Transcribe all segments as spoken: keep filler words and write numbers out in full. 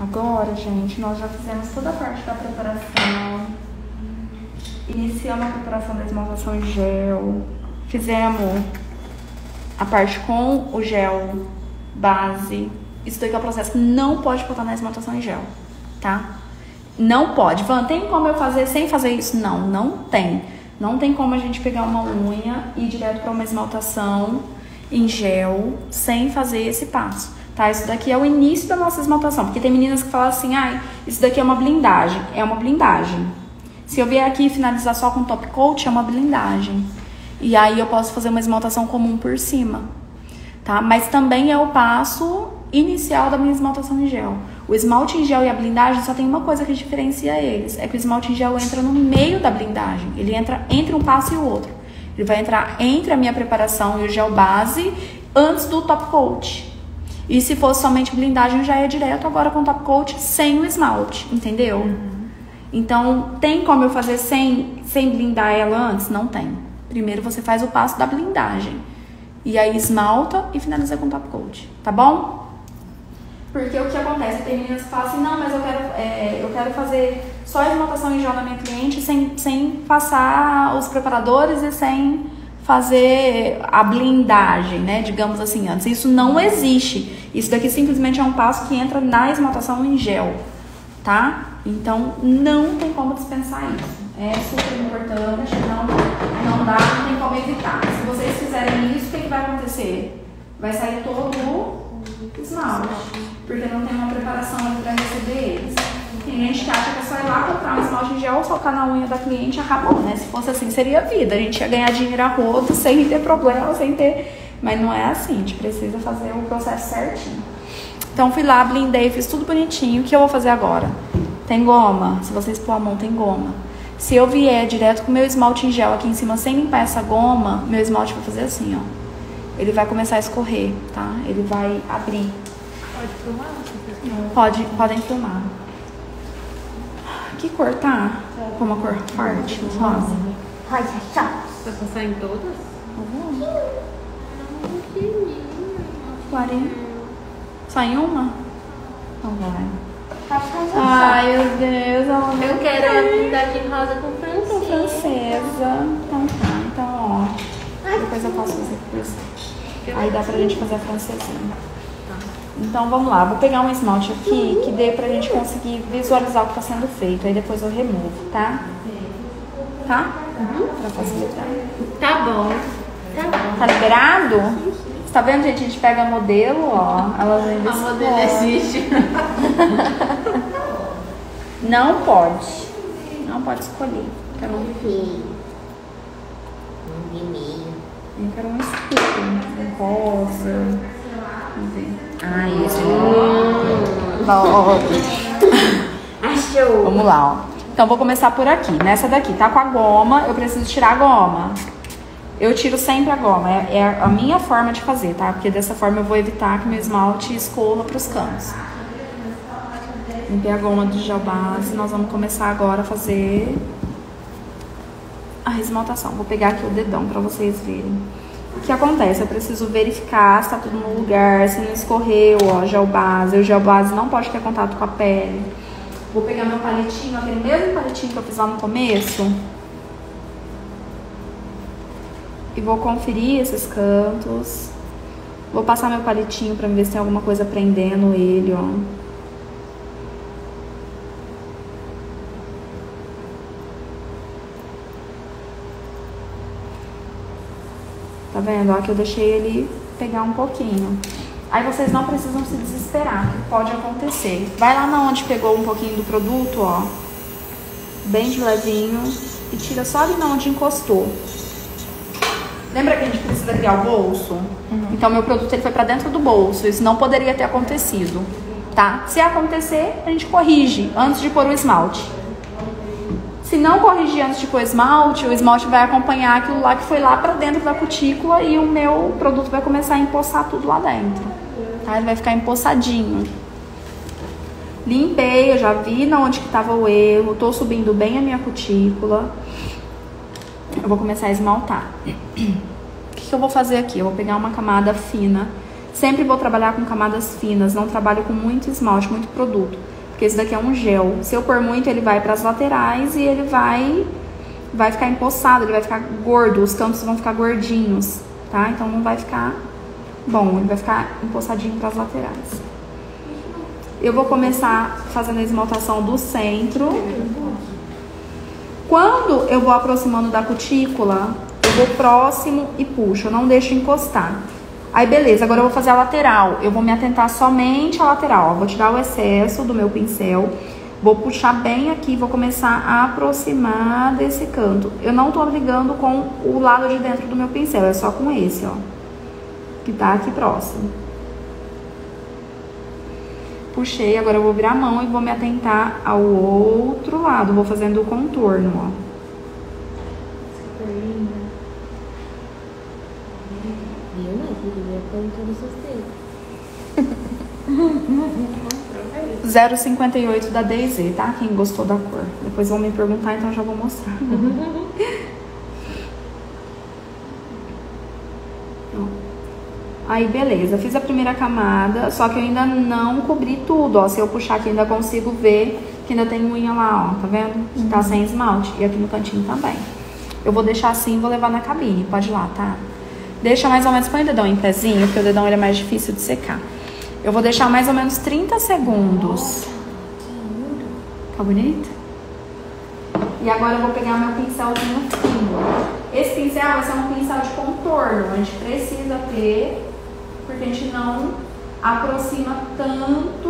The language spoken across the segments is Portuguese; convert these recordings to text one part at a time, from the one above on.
Agora, gente, nós já fizemos toda a parte da preparação. Iniciamos a preparação da esmaltação em gel. Fizemos a parte com o gel base. Isso daqui é o processo que não pode botar na esmaltação em gel, tá? Não pode. Van, tem como eu fazer sem fazer isso? Não, não tem. Não tem como a gente pegar uma unha e ir direto para uma esmaltação em gel sem fazer esse passo, tá? Isso daqui é o início da nossa esmaltação, porque tem meninas que falam assim, ai, isso daqui é uma blindagem. É uma blindagem. Se eu vier aqui e finalizar só com top coat, é uma blindagem. E aí eu posso fazer uma esmaltação comum por cima, tá? Mas também é o passo inicial da minha esmaltação em gel. O esmalte em gel e a blindagem só tem uma coisa que diferencia eles. É que o esmalte em gel entra no meio da blindagem. Ele entra entre um passo e o outro. Ele vai entrar entre a minha preparação e o gel base antes do top coat. E se fosse somente blindagem, já é direto agora com top coat sem o esmalte, entendeu? Uhum. Então, tem como eu fazer sem, sem blindar ela antes? Não tem. Primeiro você faz o passo da blindagem. E aí esmalta e finaliza com top coat, tá bom? Porque o que acontece? Tem meninas que falam assim, não, mas eu quero, é, eu quero fazer só a esmaltação em gel na minha cliente sem, sem passar os preparadores e sem fazer a blindagem, né? Digamos assim, antes. Isso não existe. Isso daqui simplesmente é um passo que entra na esmaltação em gel, tá? Então, não tem como dispensar isso. É super importante, não, não dá, não tem como evitar. Se vocês fizerem isso, o que, que vai acontecer? Vai sair todo o esmalte, porque não tem uma preparação ali para receber eles. Tem gente que acha que é só ir lá comprar um esmalte em gel, socar na unha da cliente e acabou, né? Se fosse assim, seria vida. A gente ia ganhar dinheiro a rodo, sem ter problema, sem ter... Mas não é assim, a gente precisa fazer o processo certinho. Então, fui lá, blindei, fiz tudo bonitinho. O que eu vou fazer agora? Tem goma. Se vocês pôr a mão, tem goma. Se eu vier direto com o meu esmalte em gel aqui em cima, sem limpar essa goma, meu esmalte vai fazer assim, ó. Ele vai começar a escorrer, tá? Ele vai abrir. Pode filmar? Pode, podem filmar. Que cor tá? Com uma cor forte, rosa. Rosa, só. Vai passar em todas? Uhum. Clarinha. Só em uma? Então vai. Ai, meu Deus, ela não Eu quero a blindagem rosa com francesa. francesa. Então tá, então ó. Depois eu posso fazer por isso. Aí dá pra gente fazer a francesinha. Então vamos lá, vou pegar um esmalte aqui que dê pra gente conseguir visualizar o que tá sendo feito. Aí depois eu removo, tá? Tá? Uhum. Pra facilitar. Tá bom. Tá bom. Tá liberado? Você tá vendo, gente? A gente pega modelo, ó. Elas ainda A modelo existe. Não pode. Não pode escolher. Quero um Enfim. Um vermelho. Eu quero um escuro, um rosa. Vamos ver. Ah, esse Hum. Achou. Vamos lá, ó. Então, vou começar por aqui. Nessa daqui, tá com a goma, eu preciso tirar a goma. Eu tiro sempre a goma. É, é a minha forma de fazer, tá? Porque dessa forma eu vou evitar que meu esmalte escorra pros cantos. Limpei a goma do gel base. Nós vamos começar agora a fazer a esmaltação. Vou pegar aqui o dedão pra vocês verem. O que acontece? Eu preciso verificar se tá tudo no lugar, se não escorreu, ó, gel base. O gel base não pode ter contato com a pele. Vou pegar meu palitinho, aquele mesmo palitinho que eu fiz lá no começo. E vou conferir esses cantos. Vou passar meu palitinho pra ver se tem alguma coisa prendendo ele, ó. Tá vendo? Ó, que eu deixei ele pegar um pouquinho. Aí vocês não precisam se desesperar, que pode acontecer. Vai lá na onde pegou um pouquinho do produto, ó. Bem de levinho. E tira só ali na onde encostou. Lembra que a gente precisa criar o bolso? Uhum. Então, meu produto ele foi pra dentro do bolso. Isso não poderia ter acontecido, tá? Se acontecer, a gente corrige antes de pôr o esmalte. Se não corrigir antes de pôr o esmalte, o esmalte vai acompanhar aquilo lá que foi lá pra dentro da cutícula e o meu produto vai começar a empoçar tudo lá dentro, tá? Ele vai ficar empoçadinho. Limpei, eu já vi na onde que tava o erro, tô subindo bem a minha cutícula. Eu vou começar a esmaltar. O que, que eu vou fazer aqui? Eu vou pegar uma camada fina. Sempre vou trabalhar com camadas finas, não trabalho com muito esmalte, muito produto. Porque esse daqui é um gel. Se eu pôr muito, ele vai para as laterais e ele vai, vai ficar empoçado, ele vai ficar gordo. Os cantos vão ficar gordinhos, tá? Então não vai ficar bom, ele vai ficar empoçadinho para as laterais. Eu vou começar fazendo a esmaltação do centro. Quando eu vou aproximando da cutícula, eu vou próximo e puxo, eu não deixo encostar. Aí beleza, agora eu vou fazer a lateral. Eu vou me atentar somente à lateral, ó. Vou tirar o excesso do meu pincel, vou puxar bem aqui, vou começar a aproximar desse canto. Eu não tô brigando com o lado de dentro do meu pincel, é só com esse, ó, que tá aqui próximo. Puxei, agora eu vou virar a mão e vou me atentar ao outro lado. Vou fazendo o contorno, ó. Super linda. Viu, né? Queria pôr todos os dedos. zero cinquenta e oito da Daisy, tá? Quem gostou da cor. Depois vão me perguntar, então já vou mostrar. Aí, beleza, fiz a primeira camada, só que eu ainda não cobri tudo, ó. Se eu puxar aqui, ainda consigo ver que ainda tem unha lá, ó, tá vendo? Que tá sem esmalte. E aqui no cantinho também. Eu vou deixar assim e vou levar na cabine, pode ir lá, tá? Deixa mais ou menos, põe o dedão em pezinho, porque o dedão ele é mais difícil de secar. Eu vou deixar mais ou menos trinta segundos. Tá bonito? E agora eu vou pegar meu pincelzinho fino. Esse pincel vai ser um pincel de contorno, a gente precisa ter, porque a gente não aproxima tanto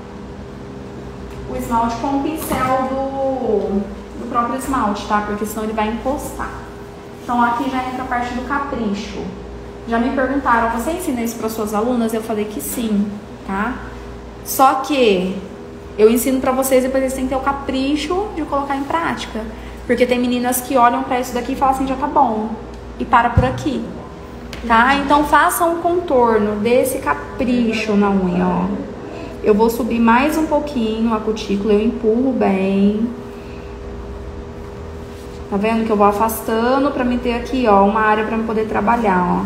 o esmalte com o pincel do, do próprio esmalte, tá? Porque senão ele vai encostar. Então aqui já entra a parte do capricho. Já me perguntaram, você ensina isso para suas alunas? Eu falei que sim, tá? Só que eu ensino para vocês e depois vocês têm que ter o capricho de colocar em prática. Porque tem meninas que olham pra isso daqui e falam assim, já tá bom. E para por aqui. Tá? Então façam um contorno desse capricho na unha, ó. Eu vou subir mais um pouquinho a cutícula, eu empurro bem. Tá vendo que eu vou afastando pra me ter aqui, ó, uma área pra eu poder trabalhar,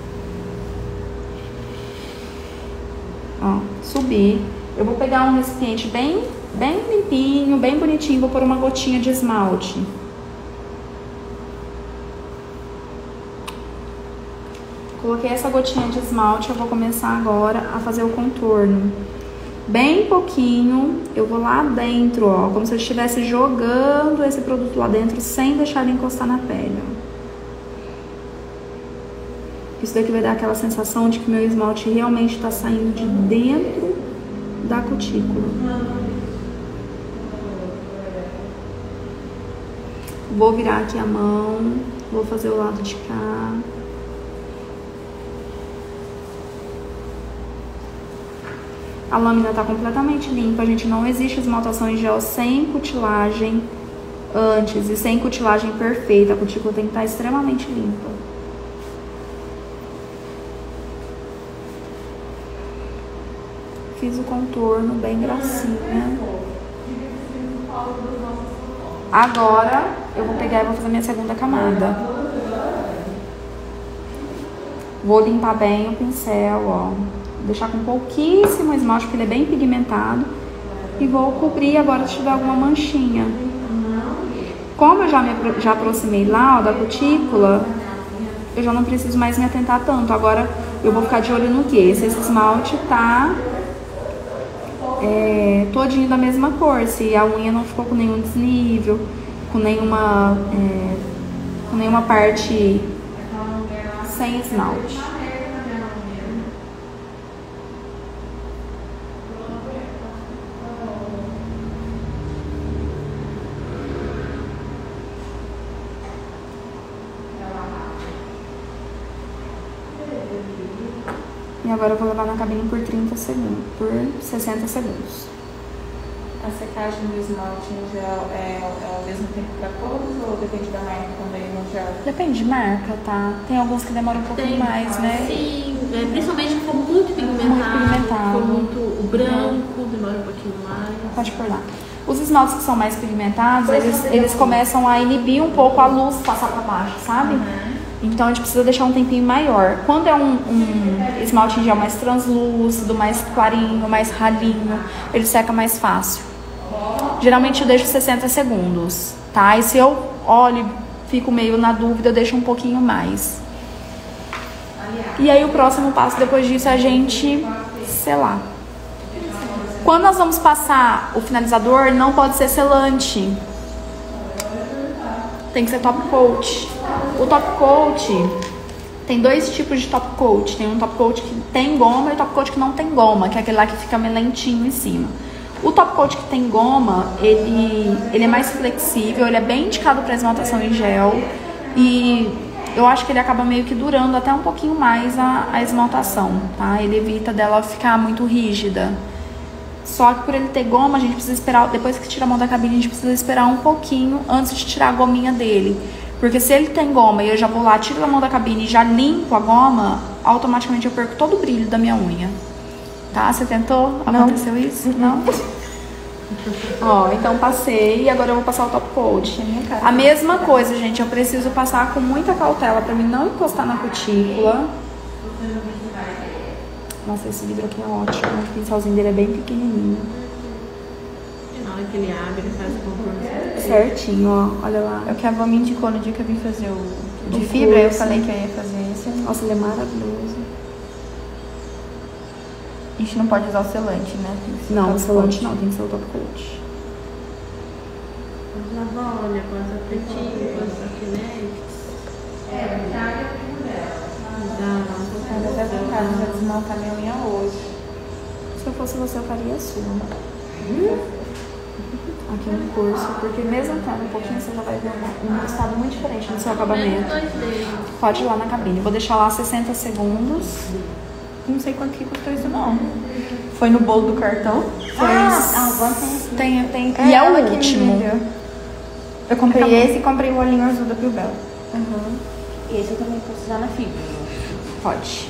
ó. Ó, subir. Eu vou pegar um recipiente bem... bem limpinho, bem bonitinho, vou pôr uma gotinha de esmalte. Coloquei essa gotinha de esmalte, eu vou começar agora a fazer o contorno. Bem pouquinho, eu vou lá dentro, ó, como se eu estivesse jogando esse produto lá dentro sem deixar ele encostar na pele, ó. Isso daqui vai dar aquela sensação de que meu esmalte realmente tá saindo de dentro da cutícula. Vou virar aqui a mão, vou fazer o lado de cá. A lâmina tá completamente limpa, gente, não existe esmaltação em gel sem cutilagem antes e sem cutilagem perfeita. A cutícula tem que estar extremamente limpa. Fiz o contorno bem gracinha. Agora eu vou pegar e vou fazer minha segunda camada. Vou limpar bem o pincel, ó. Deixar com pouquíssimo esmalte, porque ele é bem pigmentado. E vou cobrir agora se tiver alguma manchinha. Como eu já me já aproximei lá, ó, da cutícula, eu já não preciso mais me atentar tanto. Agora eu vou ficar de olho no que? Se esse esmalte tá é, todinho da mesma cor, se a unha não ficou com nenhum desnível, com nenhuma, é, com nenhuma parte sem esmalte. E agora eu vou levar na cabine por trinta segundos, por sessenta segundos. A secagem do esmalte em gel é, é ao mesmo tempo para todos ou depende da marca também no gel? Depende de marca, tá? Tem alguns que demoram um pouquinho Tem, mais, né? Sim, é, principalmente se for muito pigmentado, Muito pigmentado. se for muito o branco, demora um pouquinho mais. Pode pôr lá. Os esmaltes que são mais pigmentados, eles, eles começam a inibir um pouco a luz passar pra baixo, sabe? Uhum. Então a gente precisa deixar um tempinho maior. Quando é um, um esmalte em gel mais translúcido, mais clarinho, mais ralinho, ele seca mais fácil. Geralmente eu deixo sessenta segundos, tá? E se eu olho, fico meio na dúvida, eu deixo um pouquinho mais. E aí o próximo passo depois disso é a gente selar. Quando nós vamos passar o finalizador, não pode ser selante. Tem que ser top coat. O top coat tem dois tipos de top coat. Tem um top coat que tem goma e um top coat que não tem goma, que é aquele lá que fica meio lentinho em cima. O top coat que tem goma, ele, ele é mais flexível, ele é bem indicado para esmaltação em gel e eu acho que ele acaba meio que durando até um pouquinho mais a, a esmaltação, tá? Ele evita dela ficar muito rígida. Só que por ele ter goma, a gente precisa esperar, depois que tira a mão da cabine, a gente precisa esperar um pouquinho antes de tirar a gominha dele. Porque se ele tem goma e eu já vou lá, tiro a mão da cabine e já limpo a goma, automaticamente eu perco todo o brilho da minha unha. Tá? Você tentou? Aconteceu isso? Não? Ó, então passei e agora eu vou passar o top coat. A mesma coisa, gente, eu preciso passar com muita cautela pra mim não encostar na cutícula. Nossa, esse vidro aqui é ótimo. O pincelzinho dele é bem pequenininho. Na hora que ele abre, ele faz o contorno certinho, ó. Olha lá. É o que a avó me indicou no dia que eu vim fazer o de O fibra. Eu curso. falei que eu ia fazer esse. Nossa, ele é maravilhoso. A gente não pode usar o selante, né? Tem que ser Não, top o selante coat. não, tem que ser o top coat. Pode lavar, olha, passa pretinho, passa acrílico. Dá Mas eu vou ficar, vou desmontar minha unha hoje. Se eu fosse você, eu faria a sua. Aqui no curso, porque mesmo tendo um pouquinho, você já vai ver um, um resultado muito diferente no seu acabamento. Pode ir lá na cabine. Vou deixar lá sessenta segundos. Não sei quanto que custou isso, não. Foi no bolo do cartão? Foi. Ah, a avó tem. Tem, tem. E é ela o que me último. vendeu. Eu comprei Acabou. esse e comprei o olhinho azul da Pilbel. Uhum. E esse eu também posso usar na fibra. Pode.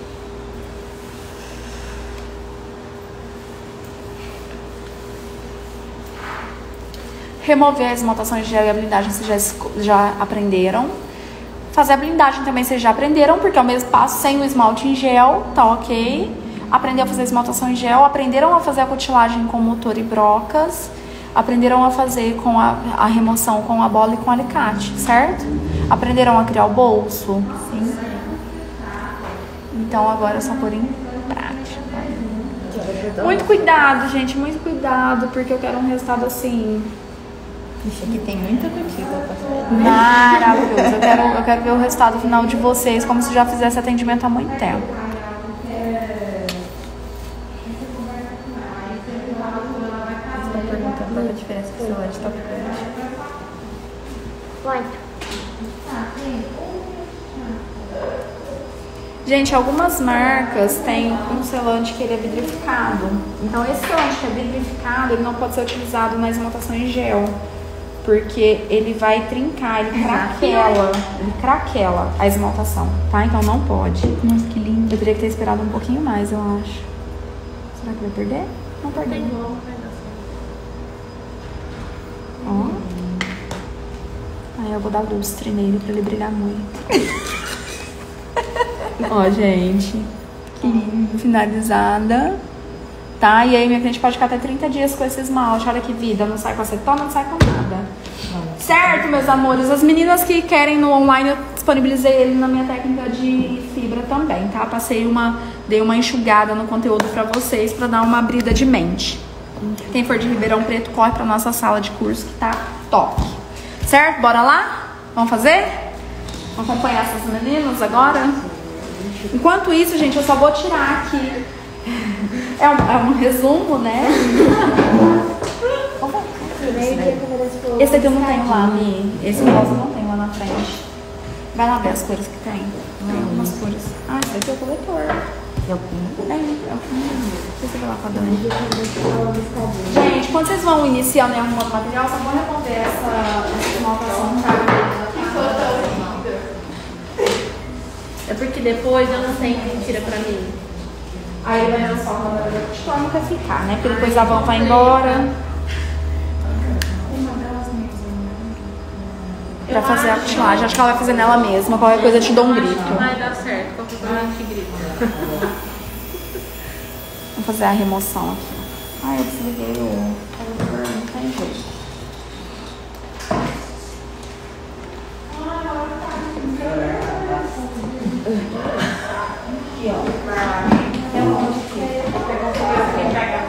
Remover a esmaltação de gel e a blindagem vocês já, esco- já aprenderam. Fazer a blindagem também vocês já aprenderam, porque é o mesmo passo sem o esmalte em gel, tá ok? Aprender a fazer esmaltação em gel, aprenderam a fazer a cutilagem com motor e brocas, aprenderam a fazer com a, a remoção com a bola e com o alicate, certo? Aprenderam a criar o bolso? Sim. Então agora é só pôr em prática. Muito cuidado, gente, muito cuidado, porque eu quero um resultado assim... Ixi, aqui tem muita cutícula pra fazer. maravilhoso. Eu quero, eu quero ver o resultado final de vocês, como se já fizesse atendimento há muito tempo. Estão perguntando qual é a diferença do celular de top coat. Gente, algumas marcas têm um selante que ele é vidrificado. Então esse selante que é vidrificado, ele não pode ser utilizado na esmaltação em gel. Porque ele vai trincar, ele craquela, ele craquela a esmaltação, tá? Então não pode. Nossa, que lindo. Eu teria que ter esperado um pouquinho mais, eu acho. Será que vai perder? Não Tem perdeu. goma, vai dar certo. Ó. Aí eu vou dar lustre nele pra ele brilhar muito. Ó, gente. Que lindo. Finalizada. Tá? E aí minha cliente pode ficar até trinta dias com esse esmalte. Olha que vida. Não sai com acetona, não sai com nada. Certo, meus amores? As meninas que querem no online, eu disponibilizei ele na minha técnica de fibra também, tá? Passei uma... Dei uma enxugada no conteúdo pra vocês, pra dar uma abrida de mente. Quem for de Ribeirão Preto, corre pra nossa sala de curso que tá top. Certo? Bora lá? Vamos fazer? Vamos acompanhar essas meninas agora? Enquanto isso, gente, eu só vou tirar aqui. É um, é um resumo, né? Esse aqui eu não tenho lá, Mi. Esse rosa eu não tenho lá na frente. Vai lá ver as cores que tem. Tem algumas cores. Ah, esse aqui é o coletor. É o pinto? É, é o primeiro. Deixa eu ver lá com a Dani. Gente, quando vocês vão iniciando e arrumando material, só vão remover essa, essa esmaltação, tá? É porque depois eu não sei quem tira pra mim. Aí ele vai lançar uma hora de forma nunca ficar, né? Porque depois a van vai embora. pra fazer a cutilagem. Acho que ela vai fazer nela mesma. Qualquer coisa eu te dou um grito. Vai dar certo. Qualquer coisa a gente grita. Vamos fazer a remoção aqui. Ai, eu desliguei o computador, não tem jeito. Aqui, ó. Tem um monte aqui. Pegou o quem pega.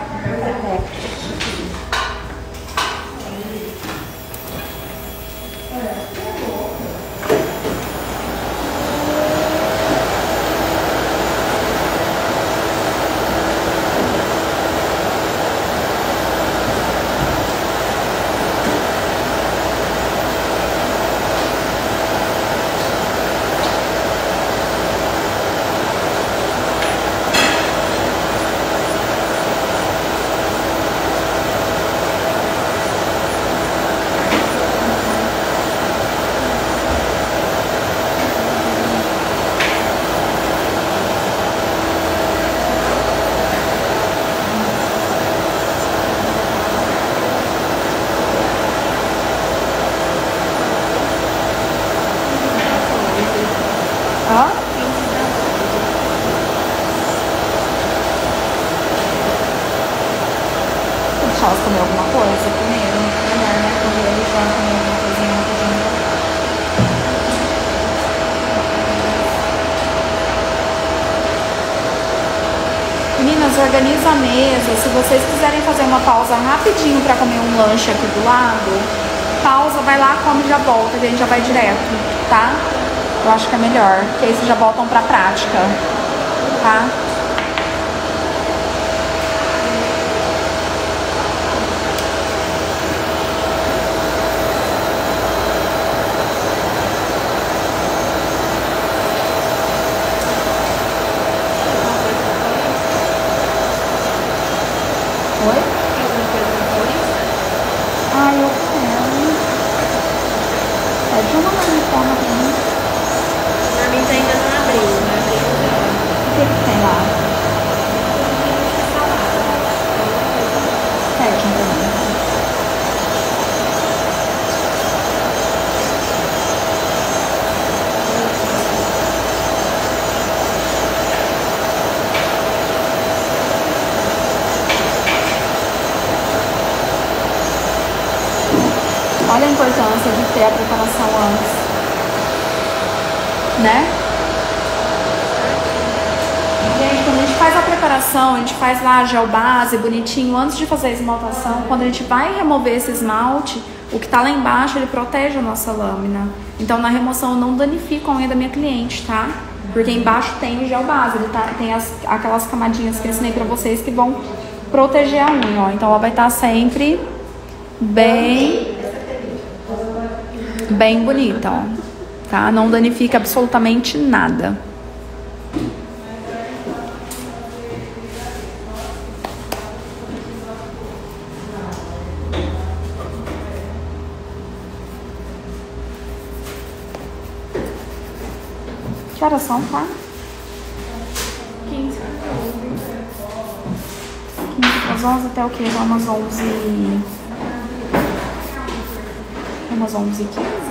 Deixar elas comer alguma coisa primeiro. Melhor, né? Quando eles vão comer alguma coisinha rapidinho. Meninas, organiza a mesa. Se vocês quiserem fazer uma pausa rapidinho pra comer um lanche aqui do lado, pausa, vai lá, come e já volta, que a gente já vai direto, tá? Eu acho que é melhor, porque aí vocês já voltam pra prática, tá? Oi? Ah, eu quero. Pede uma marmitona pra mim. A minha ainda não abriu, né? O que que tem lá? Pede um pra mim. Olha a importância de ter a preparação antes, né? Gente, quando a gente faz a preparação, a gente faz lá gel base, bonitinho, antes de fazer a esmaltação. Quando a gente vai remover esse esmalte, o que tá lá embaixo, ele protege a nossa lâmina. Então, na remoção, eu não danifico a unha da minha cliente, tá? Porque embaixo tem o gel base, ele tá, tem as, aquelas camadinhas que eu ensinei pra vocês que vão proteger a unha, ó. Então, ela vai estar sempre bem... bem bonita, ó, tá? Não danifica absolutamente nada. Que horas são, tá? quinze. quinze para as onze até o quê? Umas onze... Umas onze e quinze?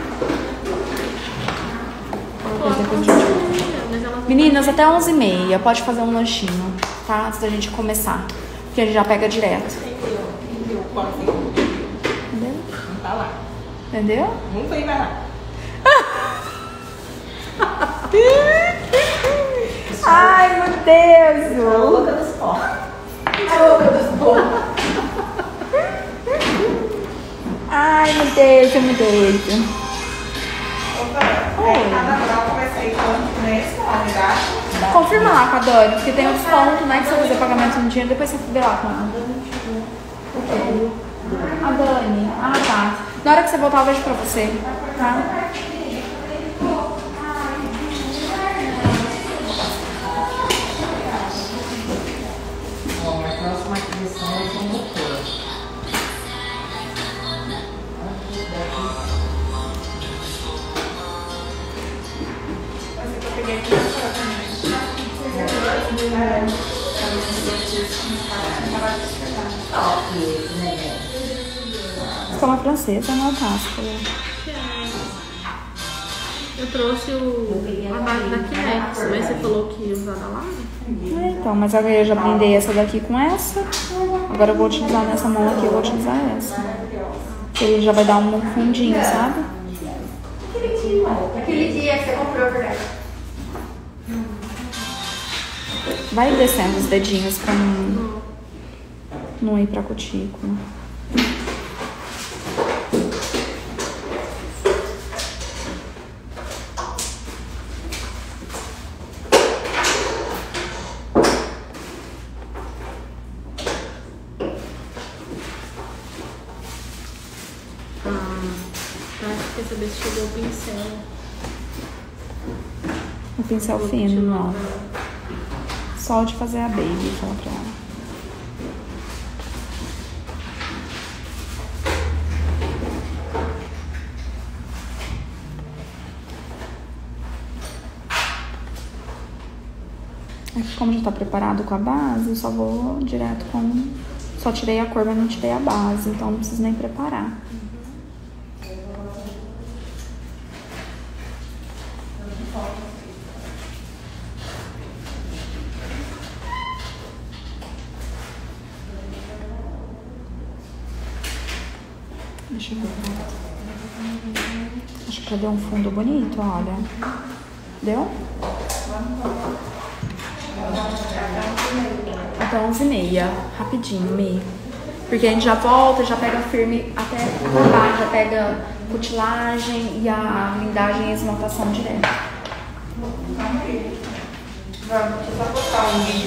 Meninas, até onze e meia. Pode fazer um lanchinho, tá? Antes da gente começar. Porque a gente já pega direto. Entendeu? Entendeu? Não tá lá. Entendeu? Não tem mais lá. Ai, meu Deus! A louca dos pó. A louca dos pó. Ai, meu Deus, meu Deus. Opa, é, cada grau comecei quanto nesse, na unidade. Confirma lá com a Dani, porque tem o desconto, né? Que você fazer pagamento no dinheiro, depois você vê lá com ela. O quê? A Dani. Ah, tá. Na hora que você voltar, eu vejo pra você, tá? Bom, a próxima aquisição é com o motor. Eu peguei aqui Você é uma francesa, não é casca. Eu trouxe o, a base da Kinex, mas você falou que ia usar da Lara? É, então, mas agora eu já blindei essa daqui com essa. Agora eu vou utilizar nessa mão aqui, eu vou utilizar essa. Ele já vai dar um fundinho, sabe? Aquele dia que você comprou, verdade? Vai descendo os dedinhos pra não, não ir pra cutícula. Quer saber se chegou o pincel? O pincel fino, não. Só de fazer a baby, fala pra ela. Aqui, como já tá preparado com a base, eu só vou direto com... Só tirei a cor, mas não tirei a base, então não preciso nem preparar. Deixa eu ver. Acho que já deu um fundo bonito, olha. Deu? Até onze e meia. Rapidinho, meio. Porque a gente já volta, já pega firme até acabar, já pega cutilagem e a blindagem e esmaltação direto. Vamos, deixa eu só postar um vídeo.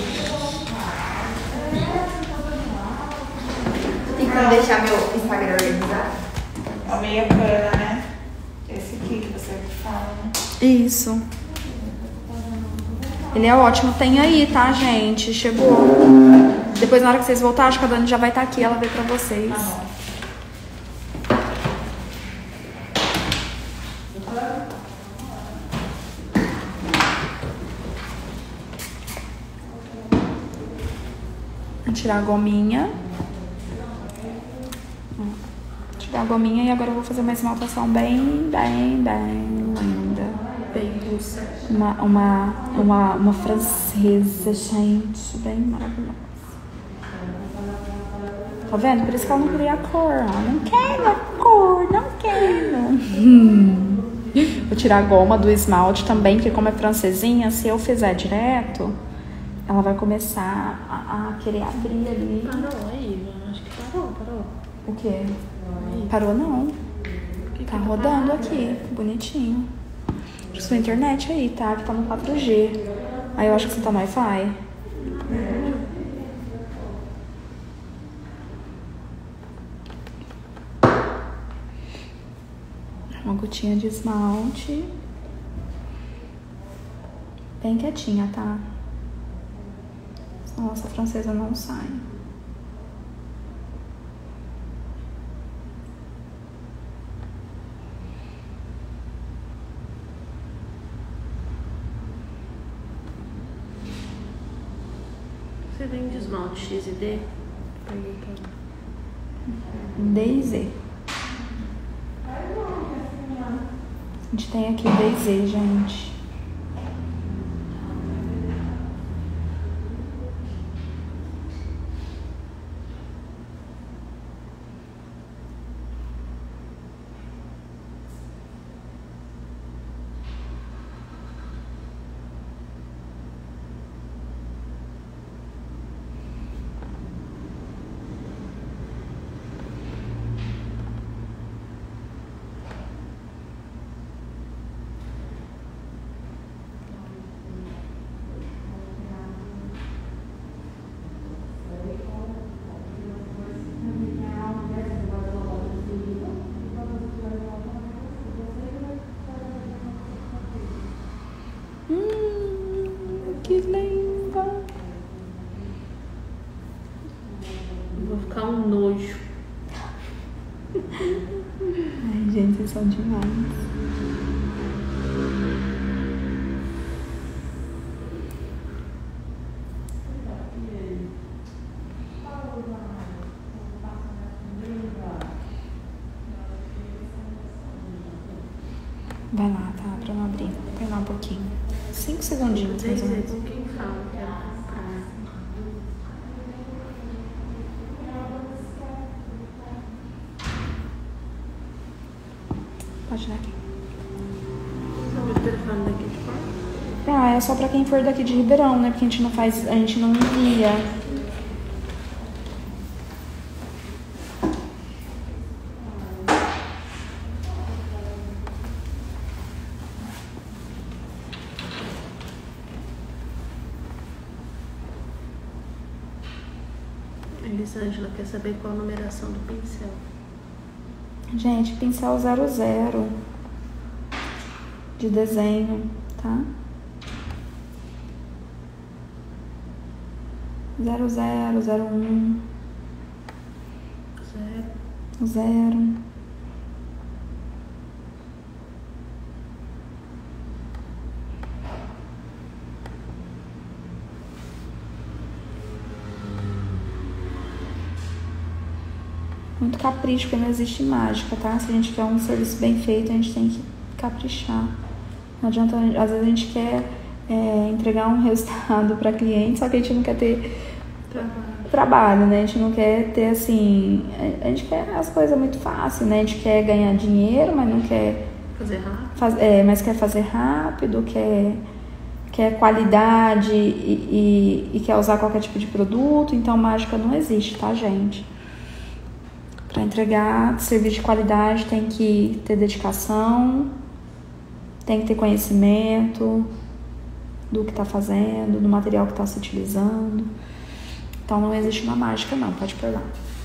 Tem como deixar meu Instagram organizado? A meia cana, né? Esse aqui que você fala, né? Isso. Ele é ótimo. Tem aí, tá, gente? Chegou. Depois, na hora que vocês voltarem, acho que a Dani já vai estar aqui. Ela vê pra vocês. Vou tirar a gominha. Tirar a gominha e agora eu vou fazer uma esmaltação bem, bem, bem linda. Bem russa. Uma, uma, uma, uma francesa, gente, bem maravilhosa. Tá vendo? Por isso que ela não queria a cor, ó. Não quero a cor, não quero. Hum. Vou tirar a goma do esmalte também, porque como é francesinha, se eu fizer direto, ela vai começar a, a querer abrir ali. Parou aí, acho que parou, parou. O quê? Aí. Parou não. Que que Tá tá rodando parado? aqui, bonitinho. Acho que sua internet aí, tá? Que tá no quatro G. Aí eu acho que você tá no Wi-Fi. Uma gotinha de esmalte. Bem quietinha, tá? Senão essa francesa não sai. Você vende esmalte X e D? Perguntando. D e Z. A gente tem aqui D e Z, gente. Hum, que linda. Vou ficar um nojo. Ai, gente, vocês são demais. Vai lá, tá? Pra não abrir. Vai lá um pouquinho. Cinco segundinhos, mais ou Dizer menos. com quem fala que era comprar. Pode dar aqui. Sabe o telefone daqui de fora? Ah, é só pra quem for daqui de Ribeirão, né? Porque a gente não faz, a gente não envia. Elisângela quer saber qual a numeração do pincel. Gente, pincel zero zero de desenho, tá? Zero zero, zero um, Zero. zero. Muito capricho, porque não existe mágica, tá? Se a gente quer um serviço bem feito, a gente tem que caprichar. Não adianta, às vezes a gente quer é, entregar um resultado para cliente, só que a gente não quer ter Trabalho. trabalho, né? A gente não quer ter assim, a gente quer as coisas muito fáceis, né? A gente quer ganhar dinheiro, mas não quer Fazer rápido. faz, é, mas quer fazer rápido, quer, quer qualidade e, e, e quer usar qualquer tipo de produto. Então mágica não existe, tá, gente? Para entregar serviço de qualidade tem que ter dedicação, tem que ter conhecimento do que está fazendo, do material que está se utilizando. Então não existe uma mágica não, pode pôr lá.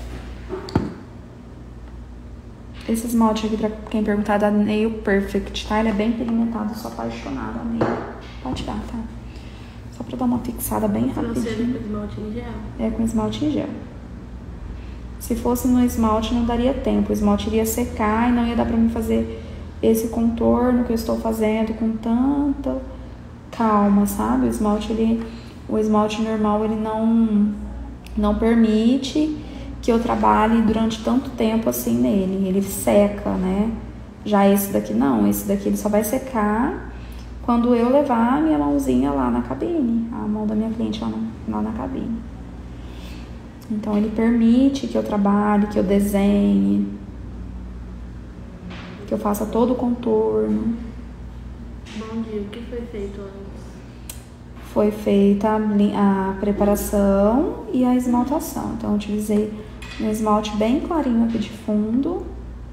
Esse esmalte aqui, para quem perguntar, é da Nail Perfect, tá? Ele é bem pigmentado, sou apaixonada, Nail. Pode dar, tá? Só para dar uma fixada bem Franceira rapidinho. com esmalte em gel. É com esmalte em gel. Se fosse no esmalte não daria tempo, o esmalte iria secar e não ia dar pra mim fazer esse contorno que eu estou fazendo com tanta calma, sabe? O esmalte, ele, o esmalte normal, ele não, não permite que eu trabalhe durante tanto tempo assim nele, ele seca, né? Já esse daqui não, esse daqui ele só vai secar quando eu levar a minha mãozinha lá na cabine, a mão da minha cliente lá na, lá na cabine. Então, ele permite que eu trabalhe, que eu desenhe, que eu faça todo o contorno. Bom dia, o que foi feito antes? Foi feita a, a preparação e a esmaltação. Então, eu utilizei um esmalte bem clarinho aqui de fundo.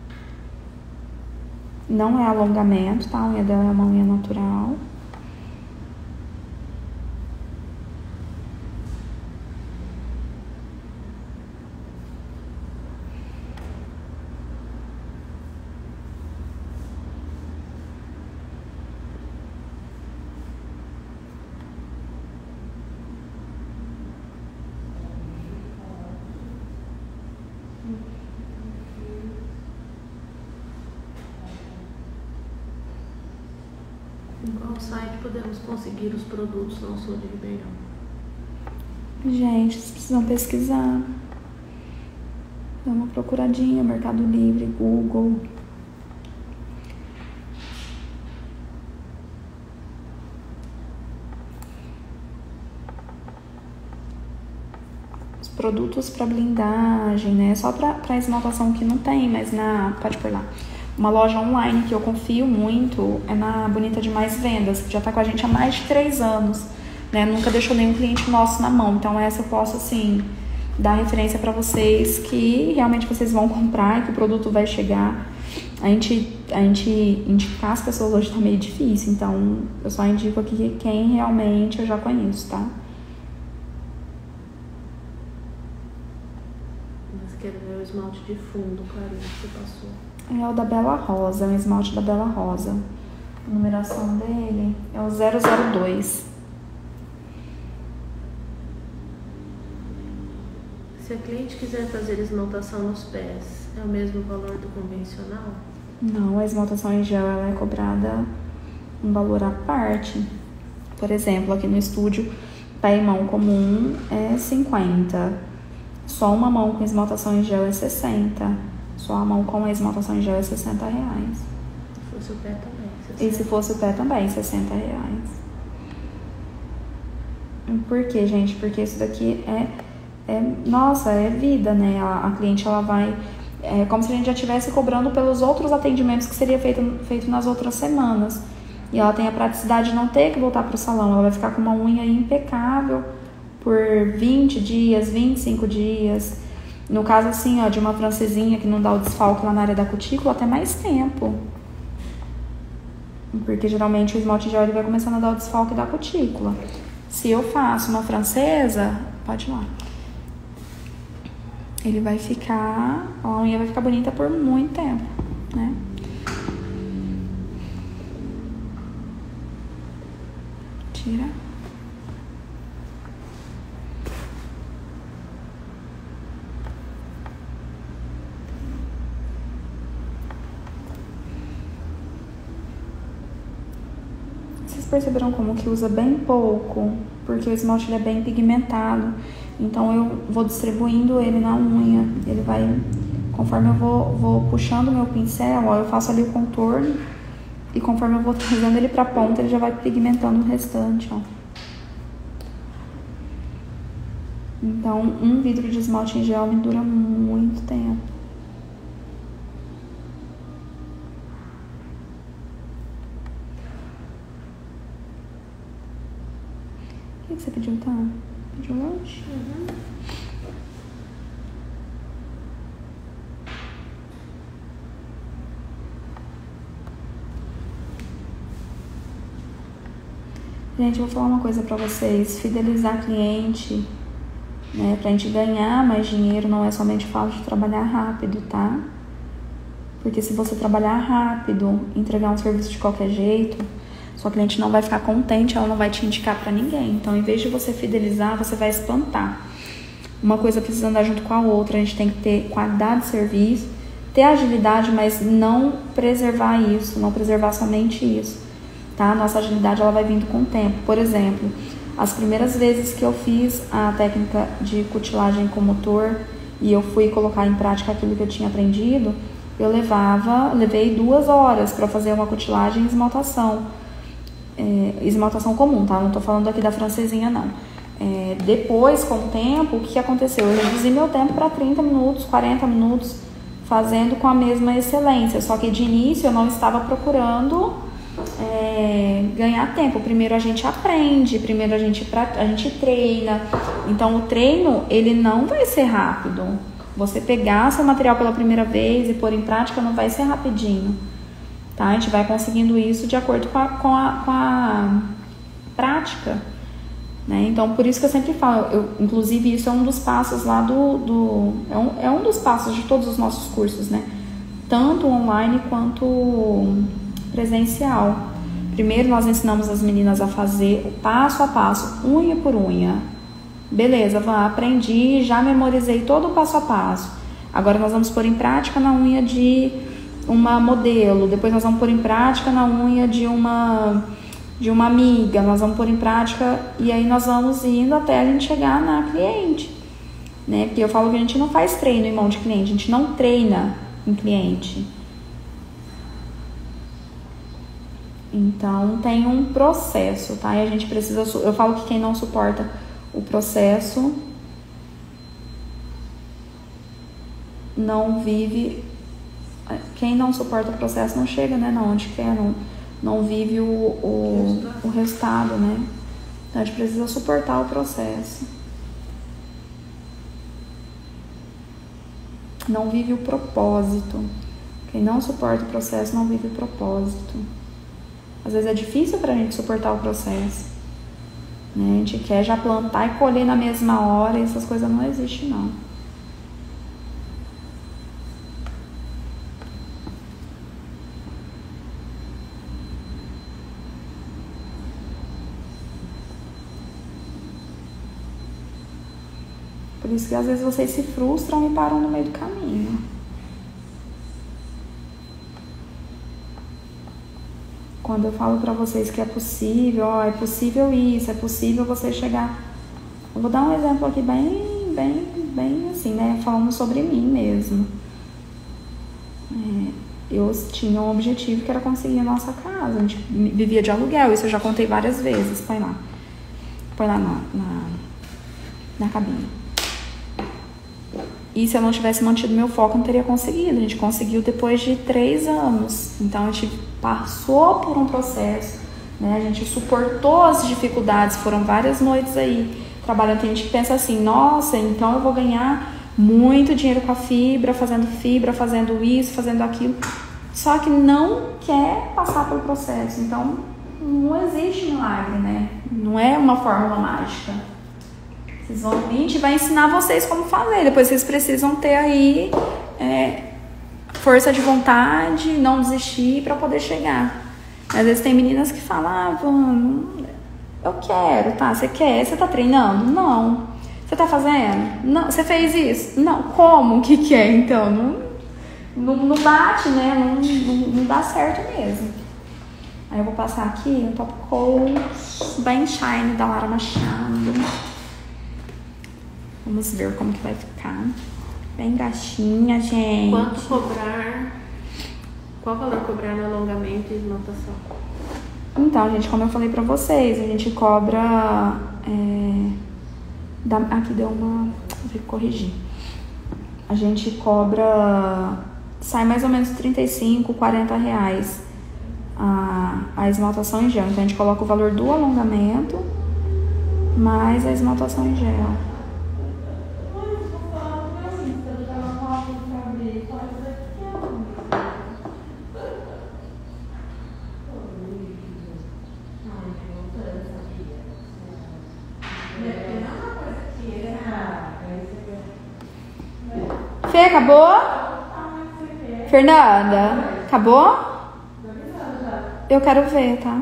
Não é alongamento, tá? A unha dela é uma unha natural. Em qual site podemos conseguir os produtos não sou de Ribeirão? Gente, vocês precisam pesquisar. Dá uma procuradinha, Mercado Livre, Google. Os produtos para blindagem, né? Só para esmaltação que não tem, mas na... Pode pôr lá. Uma loja online que eu confio muito é na Bonita Demais Vendas, que já tá com a gente há mais de três anos, né? Nunca deixou nenhum cliente nosso na mão. Então essa eu posso, assim, dar referência para vocês que realmente vocês vão comprar e que o produto vai chegar. A gente, a gente indicar as pessoas hoje tá meio difícil, então eu só indico aqui quem realmente eu já conheço, tá? Mas quero ver o esmalte de fundo, clarinho, que você passou. É o da Bela Rosa, é o esmalte da Bela Rosa. A numeração dele é o zero zero dois. Se a cliente quiser fazer esmaltação nos pés, é o mesmo valor do convencional? Não, a esmaltação em gel ela é cobrada um valor à parte. Por exemplo, aqui no estúdio, pé e mão comum é cinquenta. Só uma mão com esmaltação em gel é sessenta. Só a mão com a esmaltação em gel é sessenta reais. Se fosse o pé também, E se fosse o pé também, sessenta reais. Por quê, gente? Porque isso daqui é, é nossa, é vida, né? A, a cliente, ela vai... É como se a gente já estivesse cobrando pelos outros atendimentos que seria feito, feito nas outras semanas. E ela tem a praticidade de não ter que voltar para o salão. Ela vai ficar com uma unha impecável por vinte dias, vinte e cinco dias. No caso, assim, ó, de uma francesinha que não dá o desfalque lá na área da cutícula, até mais tempo. Porque geralmente o esmalte gel ele vai começando a dar o desfalque da cutícula. Se eu faço uma francesa, pode ir lá. Ele vai ficar, a unha vai ficar bonita por muito tempo, né? Tira. Vocês perceberam como que usa bem pouco? Porque o esmalte ele é bem pigmentado. Então eu vou distribuindo ele na unha. Ele vai, conforme eu vou, vou puxando o meu pincel, ó, eu faço ali o contorno. E conforme eu vou trazendo ele pra ponta, ele já vai pigmentando o restante, ó. Então, um vidro de esmalte em gel me dura muito tempo. O que que você pediu, tá? Pediu lanche? Uhum. Gente, eu vou falar uma coisa pra vocês. Fidelizar cliente, né, pra gente ganhar mais dinheiro, não é somente o fato de trabalhar rápido, tá? Porque se você trabalhar rápido, entregar um serviço de qualquer jeito, sua cliente não vai ficar contente, ela não vai te indicar pra ninguém. Então, em vez de você fidelizar, você vai espantar. Uma coisa precisa andar junto com a outra. A gente tem que ter qualidade de serviço, ter agilidade, mas não preservar isso, não preservar somente isso, tá? Nossa agilidade, ela vai vindo com o tempo. Por exemplo, as primeiras vezes que eu fiz a técnica de cutilagem com motor e eu fui colocar em prática aquilo que eu tinha aprendido, eu levava, levei duas horas para fazer uma cutilagem e esmaltação. É, esmaltação comum, tá? Não tô falando aqui da francesinha, não. É, depois, com o tempo, o que aconteceu? Eu reduzi meu tempo para trinta minutos, quarenta minutos, fazendo com a mesma excelência. Só que de início eu não estava procurando é, ganhar tempo. Primeiro a gente aprende, primeiro a gente, a gente treina. Então o treino, ele não vai ser rápido. Você pegar seu material pela primeira vez e pôr em prática não vai ser rapidinho. Tá? A gente vai conseguindo isso de acordo com a, com a, com a prática, né? Então, por isso que eu sempre falo, eu, inclusive isso é um dos passos lá do... do é, um, é um dos passos de todos os nossos cursos, né? Tanto online quanto presencial. Primeiro nós ensinamos as meninas a fazer o passo a passo, unha por unha. Beleza, aprendi, já memorizei todo o passo a passo. Agora nós vamos pôr em prática na unha de uma modelo, depois nós vamos pôr em prática na unha de uma de uma amiga, nós vamos pôr em prática e aí nós vamos indo até a gente chegar na cliente, né? Porque eu falo que a gente não faz treino em mão de cliente, a gente não treina em cliente. Então tem um processo, tá? E a gente precisa, eu falo que quem não suporta o processo não vive. Quem não suporta o processo não chega, né, onde quer, não, não vive o, o, o resultado, né? Então a gente precisa suportar o processo. Não vive o propósito. Quem não suporta o processo não vive o propósito. Às vezes é difícil pra gente suportar o processo, né? A gente quer já plantar e colher na mesma hora e essas coisas não existem, não. Por isso que às vezes vocês se frustram e param no meio do caminho. Quando eu falo pra vocês que é possível, ó, é possível isso, é possível você chegar... Eu vou dar um exemplo aqui bem, bem, bem assim, né? Falando sobre mim mesmo. É, eu tinha um objetivo que era conseguir a nossa casa. A gente vivia de aluguel, isso eu já contei várias vezes. Põe lá. Põe lá na, na, na cabine. E se eu não tivesse mantido meu foco, eu não teria conseguido. A gente conseguiu depois de três anos. Então, a gente passou por um processo, né? A gente suportou as dificuldades. Foram várias noites aí trabalhando. Tem gente que pensa assim, nossa, então eu vou ganhar muito dinheiro com a fibra, fazendo fibra, fazendo isso, fazendo aquilo. Só que não quer passar pelo processo. Então, não existe milagre, né? Não é uma fórmula mágica. Vocês vão vir, a gente vai ensinar vocês como fazer. Depois vocês precisam ter aí é, força de vontade, não desistir para poder chegar. Às vezes tem meninas que falam, ah, Vana, eu quero, tá? Você quer? Você tá treinando? Não. Você tá fazendo? Não. Você fez isso? Não. Como que que é, então? Não, não, não bate, né? Não, não, não dá certo mesmo. Aí eu vou passar aqui o Top Coat Bem Shine da Lara Machado. Vamos ver como que vai ficar. Bem baixinha, gente. Quanto cobrar? Qual valor cobrar no alongamento e esmaltação? Então, gente, como eu falei pra vocês, a gente cobra... É, da, aqui deu uma... Vou ter que corrigir. A gente cobra... Sai mais ou menos trinta e cinco, quarenta reais a, a esmaltação em gel. Então, a gente coloca o valor do alongamento mais a esmaltação em gel. Fê, acabou? Fernanda, acabou? Eu quero ver, tá?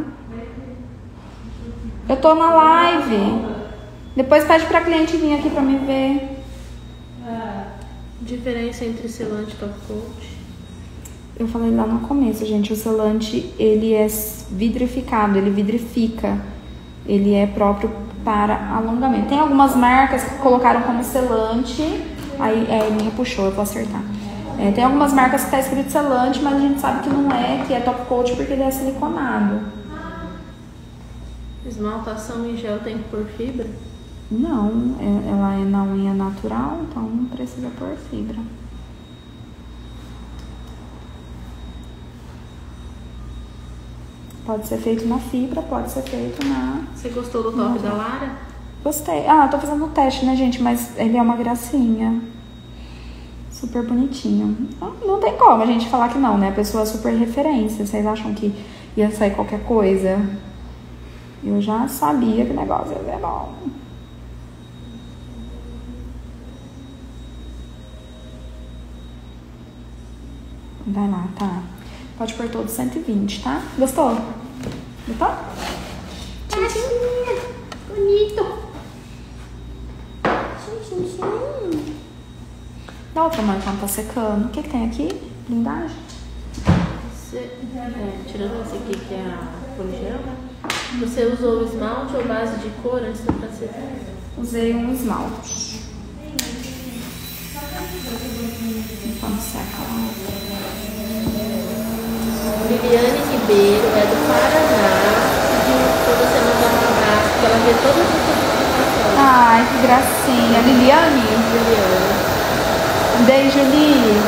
Eu tô na live. Depois pede pra cliente vir aqui pra me ver. Diferença entre selante e top coat? Eu falei lá no começo, gente, o selante, ele é vidrificado, ele vidrifica. Ele é próprio para alongamento. Tem algumas marcas que colocaram como selante, aí é, ele me puxou, eu vou acertar. É, tem algumas marcas que tá escrito selante, mas a gente sabe que não é, que é top coat porque ele é siliconado. Esmaltação em gel tem que pôr fibra? Não, é, ela é na unha natural, então não precisa pôr fibra. Pode ser feito na fibra, pode ser feito na... Você gostou do top da Lara? Gostei. Ah, tô fazendo o teste, né, gente? Mas ele é uma gracinha. Super bonitinho. Não, não tem como a gente falar que não, né? A pessoa é super referência. Vocês acham que ia sair qualquer coisa? Eu já sabia que o negócio ia ser bom. Vai lá, tá? Pode pôr todos cento e vinte, tá? Gostou? Gostou? Tadinha! Bonito! Dá outra mão enquanto tá secando. O que que tem aqui? Blindagem? Você, é, tirando esse aqui que é a poligel, né? Você usou o esmalte ou base de cor antes da faceta? Usei um esmalte. Vamos secar. Liliane Ribeiro é do Paraná, pediu toda semana um abraço, porque ela vê todas as notificações. Ai, que gracinha. Liliane? Liliane. Um beijo, Li.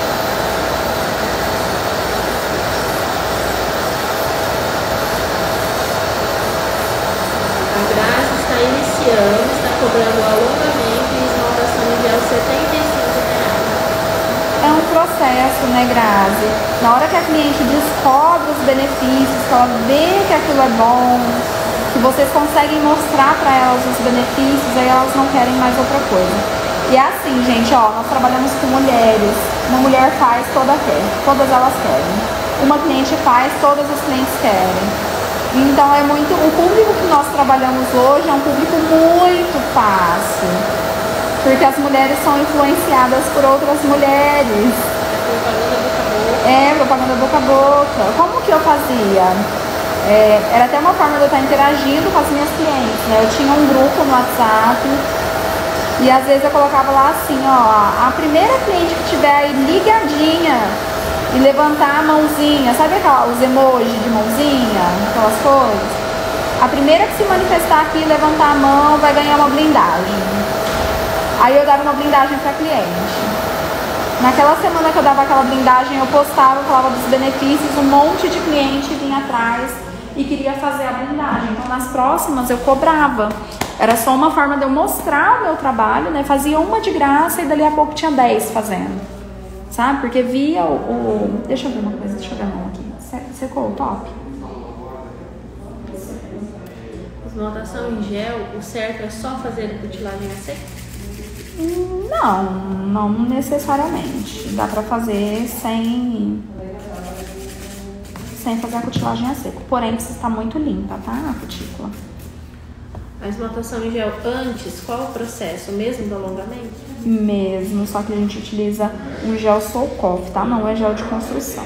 A Graça está iniciando, está cobrando alongamento e esmaltação em gel setenta e cinco reais. É um processo, né, Grazi? Na hora que a cliente descobre os benefícios, que ela vê que aquilo é bom, que vocês conseguem mostrar para elas os benefícios, aí elas não querem mais outra coisa. E é assim, gente, ó, nós trabalhamos com mulheres. Uma mulher faz, toda quer. Todas elas querem. Uma cliente faz, todas as clientes querem. Então é muito... O público que nós trabalhamos hoje é um público muito fácil. Porque as mulheres são influenciadas por outras mulheres. Propaganda boca a boca. É, propaganda boca a boca. Como que eu fazia? É, era até uma forma de eu estar interagindo com as minhas clientes, né? Eu tinha um grupo no WhatsApp e às vezes eu colocava lá assim, ó, a primeira cliente que tiver aí ligadinha e levantar a mãozinha, sabe aquela, os emojis de mãozinha, aquelas coisas? A primeira que se manifestar aqui e levantar a mão vai ganhar uma blindagem. Aí eu dava uma blindagem para cliente. Naquela semana que eu dava aquela blindagem, eu postava, falava dos benefícios, um monte de cliente vinha atrás e queria fazer a blindagem. Então nas próximas eu cobrava. Era só uma forma de eu mostrar o meu trabalho, né? Fazia uma de graça e dali a pouco tinha dez fazendo. Sabe? Porque via o... o... Deixa eu ver uma coisa, deixa eu ver a mão aqui. Secou o top? Esmaltação em gel, o certo é só fazer a cutilagem a seco? Não, não necessariamente. Dá pra fazer sem... sem fazer a cutilagem a seco. Porém, precisa estar muito limpa, tá? A cutícula. A esmaltação em gel antes, qual o processo? O mesmo do alongamento? Mesmo, só que a gente utiliza um gel Solcoff, tá? Não é gel de construção.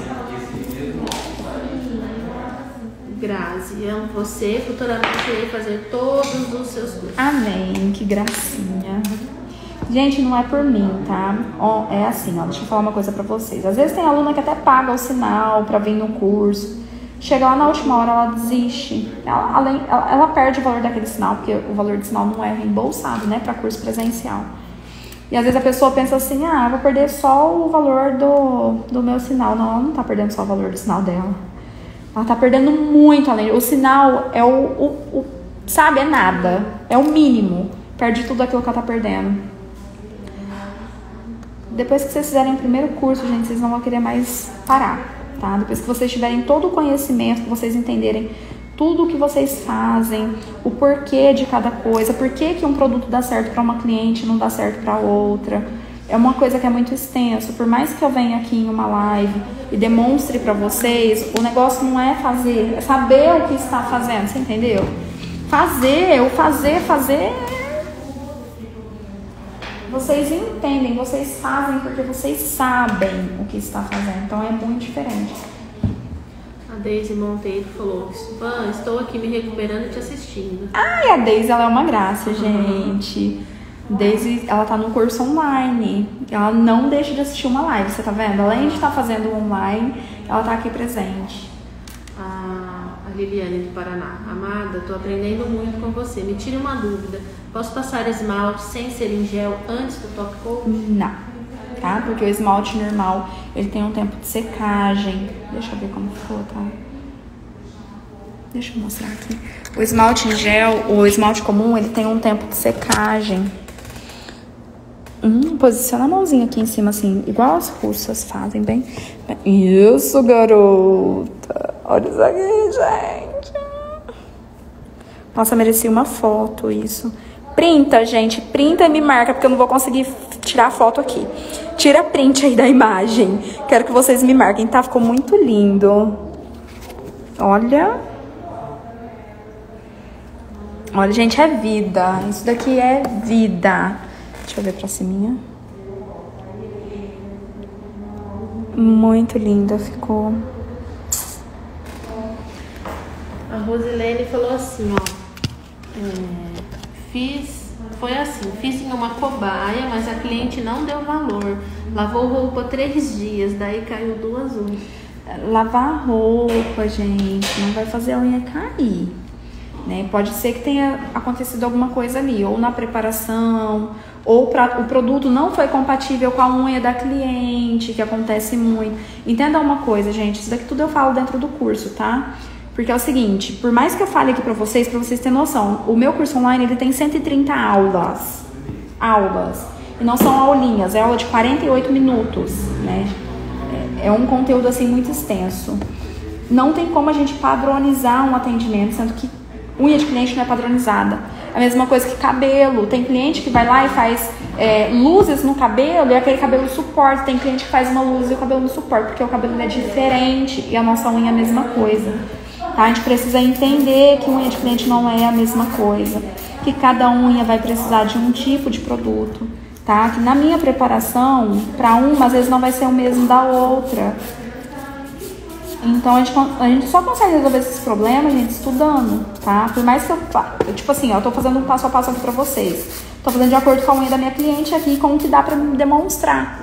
Grazi, amo você, futuramente irei fazer todos os seus cursos. Amém, que gracinha. Gente, não é por mim, tá? Ó, é assim, ó, deixa eu falar uma coisa pra vocês. Às vezes tem aluna que até paga o sinal pra vir no curso. Chega lá na última hora, ela desiste. Ela, além, ela, ela perde o valor daquele sinal, porque o valor do sinal não é reembolsado, né, para curso presencial. E às vezes a pessoa pensa assim, ah, eu vou perder só o valor do, do meu sinal. Não, ela não tá perdendo só o valor do sinal dela. Ela tá perdendo muito além. O sinal é o, o, o sabe, é nada. É o mínimo. Perde tudo aquilo que ela tá perdendo. Depois que vocês fizerem o primeiro curso, gente, vocês não vão querer mais parar. Tá? Depois que vocês tiverem todo o conhecimento, que vocês entenderem tudo o que vocês fazem, o porquê de cada coisa, por que que um produto dá certo para uma cliente e não dá certo para outra, é uma coisa que é muito extensa. Por mais que eu venha aqui em uma live e demonstre para vocês, o negócio não é fazer, é saber o que está fazendo, você entendeu? Fazer, o fazer, fazer... Vocês entendem, vocês fazem porque vocês sabem o que está fazendo. Então é muito diferente. A Deise Monteiro falou, Van, estou aqui me recuperando e te assistindo. Ai, a Deise, ela é uma graça, gente. Deise, ela tá no curso online. Ela não deixa de assistir uma live, você tá vendo? Além de estar fazendo online, ela tá aqui presente. A, a Liliane do Paraná. Amada, tô aprendendo muito com você. Me tire uma dúvida. Posso passar esmalte sem ser em gel antes do top coat? Não, tá? Porque o esmalte normal, ele tem um tempo de secagem. Deixa eu ver como ficou, tá? Deixa eu mostrar aqui. O esmalte em gel, o esmalte comum, ele tem um tempo de secagem. Hum, posiciona a mãozinha aqui em cima, assim, igual as russas fazem, bem. Isso, garota. Olha isso aqui, gente. Nossa, merecia uma foto, isso. Printa, gente, printa e me marca, porque eu não vou conseguir tirar a foto aqui. Tira print aí da imagem. Quero que vocês me marquem, tá? Ficou muito lindo. Olha. Olha, gente, é vida. Isso daqui é vida. Deixa eu ver pra cima. Muito linda ficou. A Rosilene falou assim, ó. É... Fiz, foi assim, fiz em uma cobaia, mas a cliente não deu valor. Lavou roupa três dias, daí caiu duas unhas. Lavar roupa, gente, não vai fazer a unha cair, né? Pode ser que tenha acontecido alguma coisa ali, ou na preparação, ou pra, o produto não foi compatível com a unha da cliente, que acontece muito. Entenda uma coisa, gente, isso daqui tudo eu falo dentro do curso, tá? Porque é o seguinte, por mais que eu fale aqui pra vocês, pra vocês terem noção, o meu curso online, ele tem cento e trinta aulas. Aulas. E não são aulinhas, é aula de quarenta e oito minutos, né? É um conteúdo, assim, muito extenso. Não tem como a gente padronizar um atendimento, sendo que unha de cliente não é padronizada. É a mesma coisa que cabelo. Tem cliente que vai lá e faz é, luzes no cabelo e aquele cabelo suporta. Tem cliente que faz uma luz e o cabelo não suporta, porque o cabelo é diferente e a nossa unha é a mesma coisa. Tá? A gente precisa entender que unha de cliente não é a mesma coisa, que cada unha vai precisar de um tipo de produto, tá? Que na minha preparação, para uma, às vezes não vai ser o mesmo da outra. Então a gente, a gente só consegue resolver esses problemas, gente, estudando, tá? Por mais que eu, tipo assim, ó, eu tô fazendo um passo a passo aqui pra vocês. Tô fazendo de acordo com a unha da minha cliente aqui, com o que dá pra demonstrar.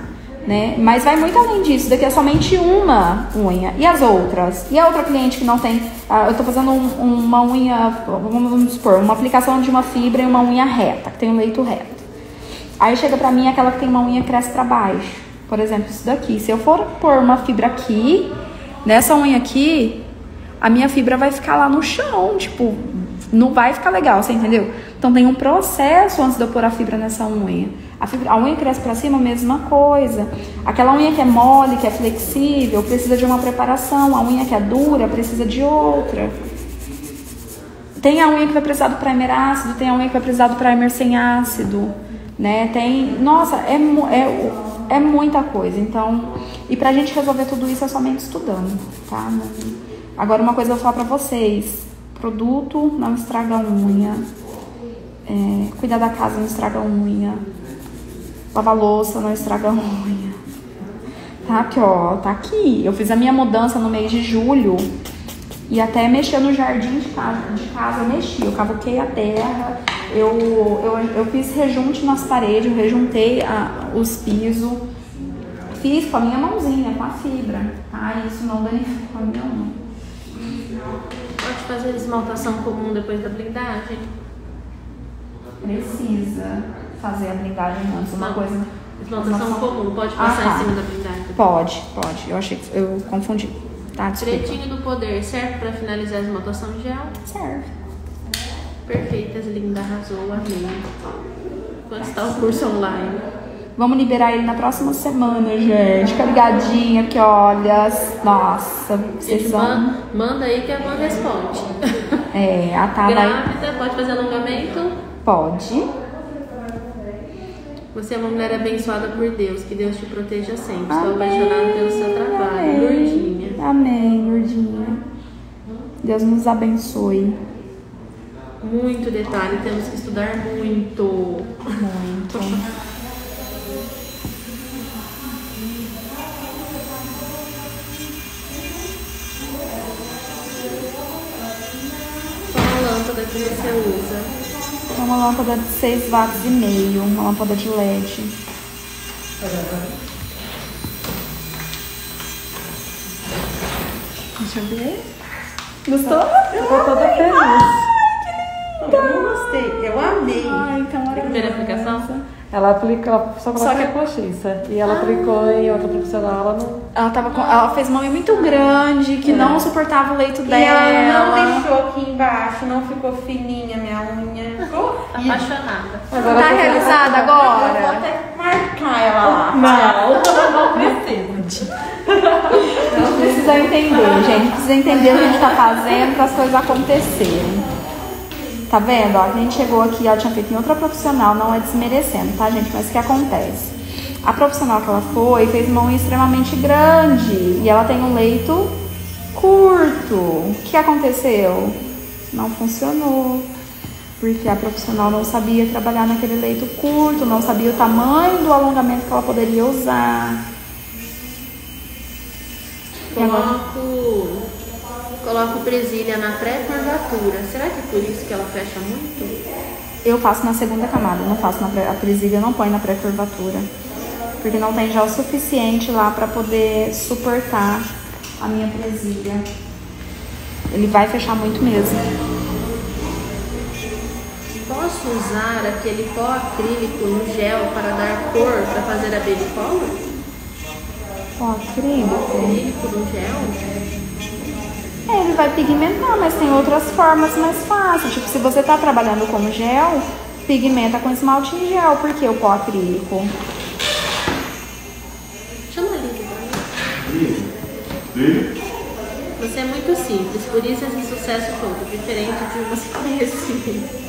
né? Mas vai muito além disso, daqui é somente uma unha. E as outras? E a outra cliente que não tem... Ah, eu tô fazendo um, uma unha, vamos, vamos supor, uma aplicação de uma fibra e uma unha reta, que tem um leito reto. Aí chega pra mim aquela que tem uma unha que cresce pra baixo. Por exemplo, isso daqui. Se eu for pôr uma fibra aqui, nessa unha aqui, a minha fibra vai ficar lá no chão, tipo, não vai ficar legal, você entendeu? Então tem um processo antes de eu pôr a fibra nessa unha. A, fibra, a unha cresce pra cima, a mesma coisa. Aquela unha que é mole, que é flexível, precisa de uma preparação. A unha que é dura precisa de outra. Tem a unha que vai precisar do primer ácido, tem a unha que vai precisar do primer sem ácido, né? Tem... Nossa, é, é, é muita coisa. Então, e pra gente resolver tudo isso é somente estudando, tá? Agora, uma coisa eu vou falar pra vocês. Produto não estraga a unha. É, cuidar da casa não estraga a unha. Lavar louça não estraga a unha. Tá? Porque, ó, tá aqui. Eu fiz a minha mudança no mês de julho. E até mexer no jardim de casa, de casa eu mexi. Eu cavuquei a terra. Eu, eu, eu fiz rejunte nas paredes. Eu rejuntei a, os pisos. Fiz com a minha mãozinha, com a fibra. Tá? Isso não danificou a minha unha. Pode fazer esmaltação comum depois da blindagem? Precisa fazer a blindagem antes. Uma Não. coisa... Esmaltação uma... comum, pode passar ah, tá. em cima da blindagem? Pode, pode. Eu achei que... Eu confundi. Tá, desculpa. Pretinho do Poder, serve pra finalizar a esmaltação em gel? Serve. Perfeitas, linda, arrasou, amei. Quando está o curso online? Vamos liberar ele na próxima semana, gente. Fica ligadinha, porque olha... Nossa, vocês Gente, são... man- manda aí que a mãe responde. É, a Tá vai... Grávida, pode fazer alongamento? Pode. Você é uma mulher abençoada por Deus, que Deus te proteja sempre. Estou Amém. apaixonada pelo seu trabalho. Amém. Lourdinha. Amém, Lourdinha. Deus nos abençoe. Muito detalhe, temos que estudar muito. Muito. Qual a lâmpada que você usa? É uma lâmpada de seis watts e meio, uma lâmpada de L E D. Deixa eu ver. Gostou? Ficou toda feliz. Eu gostei, eu amei. Ai, então A primeira aplicação? Ela aplicou, ela só Só coloca que- a postiça. E ela aplicou em outra profissional, ela não. Ela, tava com, ela fez uma unha muito grande, que É. não suportava o leito E dela. ela não deixou aqui embaixo, não ficou fininha minha unha. Ficou Apaixonada. Agora Tá eu tô- realizada Eu vou agora? até marcar ela lá. Não, não precisa. Não precisa entender, gente. Precisa entender o que a gente tá fazendo para as coisas acontecerem. Tá vendo? Ó, a gente chegou aqui, ela tinha feito em outra profissional, não é desmerecendo, tá, gente? Mas o que acontece? A profissional que ela foi fez uma unha extremamente grande e ela tem um leito curto. O que aconteceu? Não funcionou. Porque a profissional não sabia trabalhar naquele leito curto, não sabia o tamanho do alongamento que ela poderia usar. E agora? Coloco, coloco presilha na pré-curvatura. Será que é por isso que ela fecha muito? Eu faço na segunda camada, não faço na pré, a presilha eu não põe na pré-curvatura. Porque não tem gel suficiente lá pra poder suportar a minha presilha. Ele vai fechar muito mesmo. Posso usar aquele pó acrílico no gel para dar cor para fazer a baby color? Ó, acrílico. Acrílico no gel? É, ele vai pigmentar, mas tem outras formas mais fáceis. Tipo, se você tá trabalhando com gel, pigmenta com esmalte em gel. Por que o pó acrílico? Chama a Lívia pra mim. Você é muito simples, por isso esse sucesso todo, diferente de você conhecer.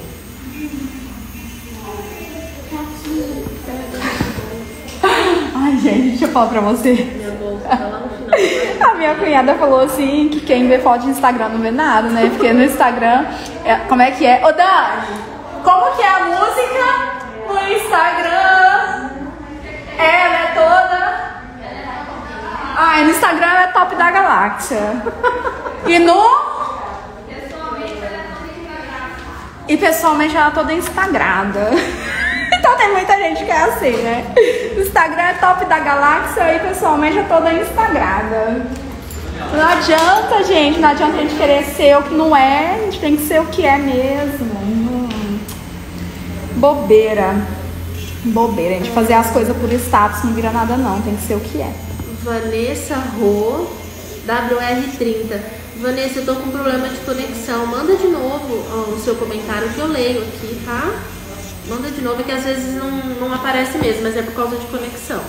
Ai, gente, deixa eu falar pra você. Minha bolsa tá lá no final. A minha cunhada falou assim que quem vê foto de Instagram não vê nada, né? Porque no Instagram, é- como é que é? Ô, Dani, como que é a música no Instagram? Ela é toda... Ai, no Instagram ela é top da galáxia. E no... E pessoalmente ela é toda instagrada. Então tem muita gente que é assim, né? O Instagram é top da galáxia e pessoalmente eu tô toda instagrada. Não adianta, gente, não adianta a gente querer ser o que não é, a gente tem que ser o que é mesmo. Hum. Bobeira. Bobeira, a gente fazer as coisas por status não vira nada não, tem que ser o que é. Vanessa Rô, W R trinta. Vanessa, eu tô com problema de conexão. Manda de novo ó, o seu comentário que eu leio aqui, tá? Manda de novo, que às vezes não, não aparece mesmo, mas é por causa de conexão.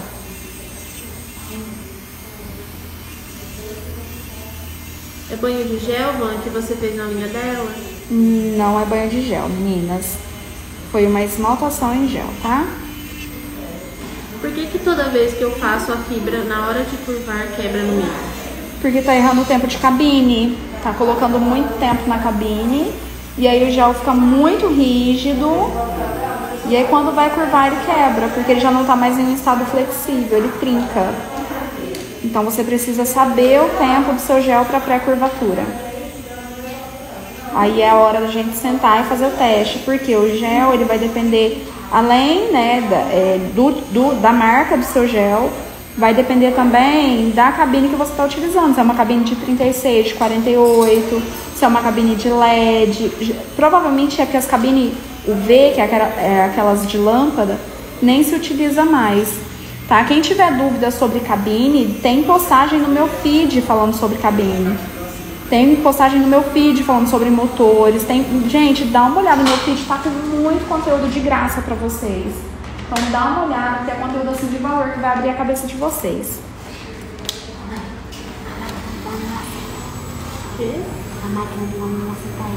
É banho de gel, Van, que você fez na unha dela? Não é banho de gel, meninas. Foi uma esmaltação em gel, tá? Por que que toda vez que eu faço a fibra, na hora de curvar, quebra no meio? Porque tá errando o tempo de cabine. Tá colocando muito tempo na cabine. E aí o gel fica muito rígido. E aí quando vai curvar ele quebra. Porque ele já não tá mais em um estado flexível, ele trinca. Então você precisa saber o tempo do seu gel para pré-curvatura. Aí é a hora da gente sentar e fazer o teste, porque o gel ele vai depender, além né, da, é, do, do, da marca do seu gel, vai depender também da cabine que você está utilizando. Se é uma cabine de trinta e seis, de quarenta e oito, se é uma cabine de L E D. Provavelmente é que as cabines U V, que é, aquela, é aquelas de lâmpada, nem se utiliza mais. Tá? Quem tiver dúvida sobre cabine, tem postagem no meu feed falando sobre cabine. Tem postagem no meu feed falando sobre motores. Tem... Gente, dá uma olhada no meu feed, tá com muito conteúdo de graça pra vocês. Então dá uma olhada, porque é conteúdo assim de valor que vai abrir a cabeça de vocês. Que? A máquina de laminha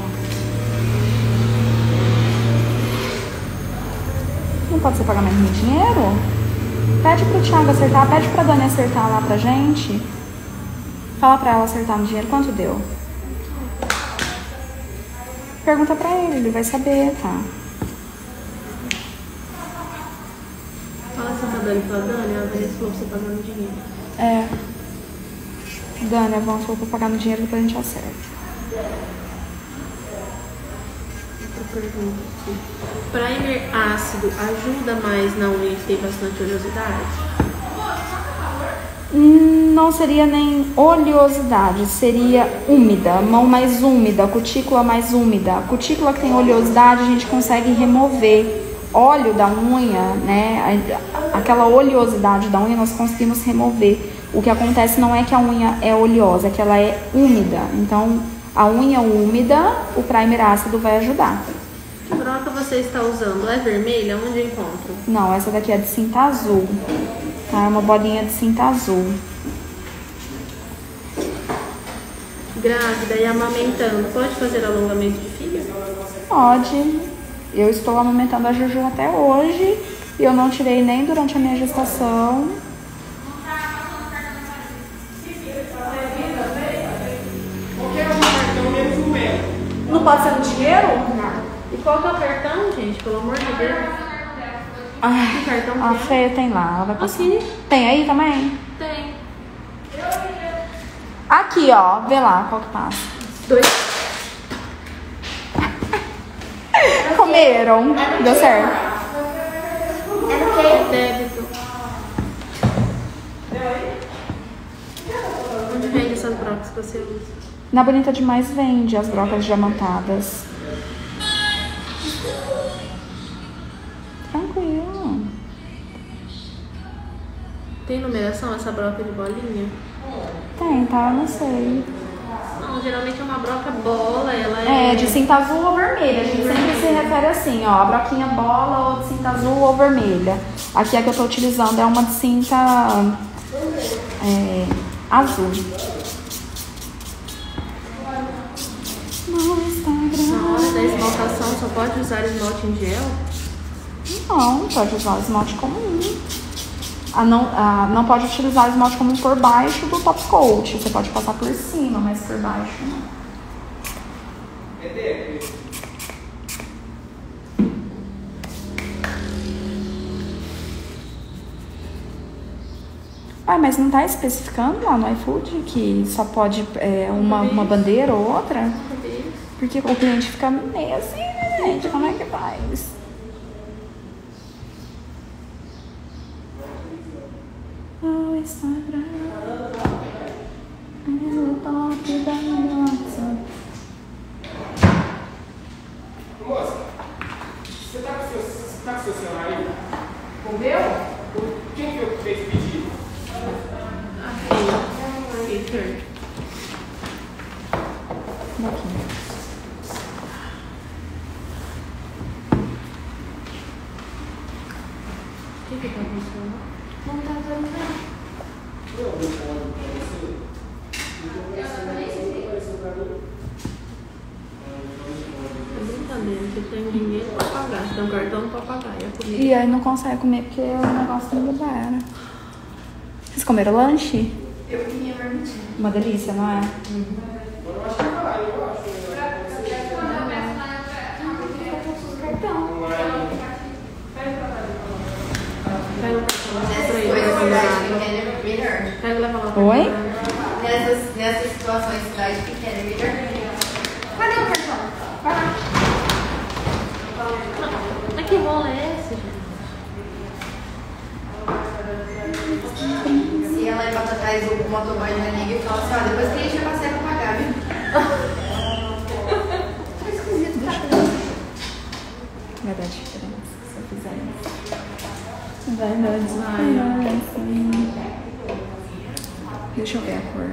não pode ser pagamento em dinheiro? Pede pro Thiago acertar, pede pra Dani acertar lá pra gente. Fala pra ela acertar no dinheiro, quanto deu? Pergunta pra ele, ele vai saber, tá? Fala assim pra Dani, fala, Dani, a Vanessa falou pra você pagar no dinheiro. É. Dani, vamos falou pra pagar no dinheiro, depois a gente acerta. Outra pergunta aqui. Primer ácido ajuda mais na unha que tem bastante oleosidade? Não seria nem oleosidade, seria úmida, mão mais úmida, cutícula mais úmida. A cutícula que tem oleosidade a gente consegue remover. Óleo da unha, né? Aquela oleosidade da unha nós conseguimos remover. O que acontece não é que a unha é oleosa, é que ela é úmida. Então, a unha úmida, o primer ácido vai ajudar. Que broca você está usando? É vermelha? Onde eu encontro? Não, essa daqui é de cinta azul. Tá? É uma bolinha de cinta azul. Grávida e amamentando, pode fazer alongamento de filha? Pode. Eu estou amamentando a Juju até hoje. E eu não tirei nem durante a minha gestação. Não pode ser no dinheiro? Não. E qual que é o cartão, gente? Pelo amor de Deus. Ai, que cartão a que é? Fê tem lá, ela vai passar. Aqui. Tem aí também? Tem. Aqui, ó. Vê lá qual que passa. Dois. Comeram. Deu certo. É débito. Onde vende essas brocas que você usa? Na Bonita Demais vende as brocas diamantadas. Tranquilo. Tem numeração essa broca de bolinha? Tem, tá? Eu não sei. Não, geralmente é uma broca bola, ela é... É, de cinta azul ou vermelha. A gente sempre se refere assim, ó. A broquinha bola ou de cinta azul ou vermelha. Aqui a que eu tô utilizando é uma de cinta é, azul. Na hora da esmaltação só pode usar esmalte em gel? Não, pode usar o esmalte comum. Ah, não, ah, não pode utilizar o esmalte comum por baixo do top coat. Você pode passar por cima, mas por baixo não. Ah, mas não tá especificando lá no iFood que só pode é, uma, uma bandeira ou outra? Porque o cliente fica meio assim, né, gente? Como é que faz? Instagram. É o top da nossa. Moça, você tá com seu, você tá com seu celular aí? O meu? Quem foi que fez o pedido? Aqui. Heitor. Daqui. O que que tá funcionando? Não tá dando nada. Não, eu falo pra você. É brincadeira, você tem dinheiro pra pagar, você tem um cartão pra pagar. E a comida? E aí não consegue comer porque o negócio não libera. Vocês comeram lanche? Eu queria marmitinha. Uma delícia, não é? Eu acho que vai, eu acho. Pega o cartão pra Nessas ele, coisas vai cidade pagar. pequena é melhor. Pega e leva lá. Oi? Nessas, nessas situações cidade pequena é melhor. Cadê o cartão? Vai lá. Mas que rolo é esse, gente? Se ela ir pra trás do motoboy da liga e fala assim, ó, depois que a gente já passei pra pagar, viu? Tá esquisito, tá? Vai dar diferença se eu fizer isso. Vai dar diferença. Deixa eu ver a cor.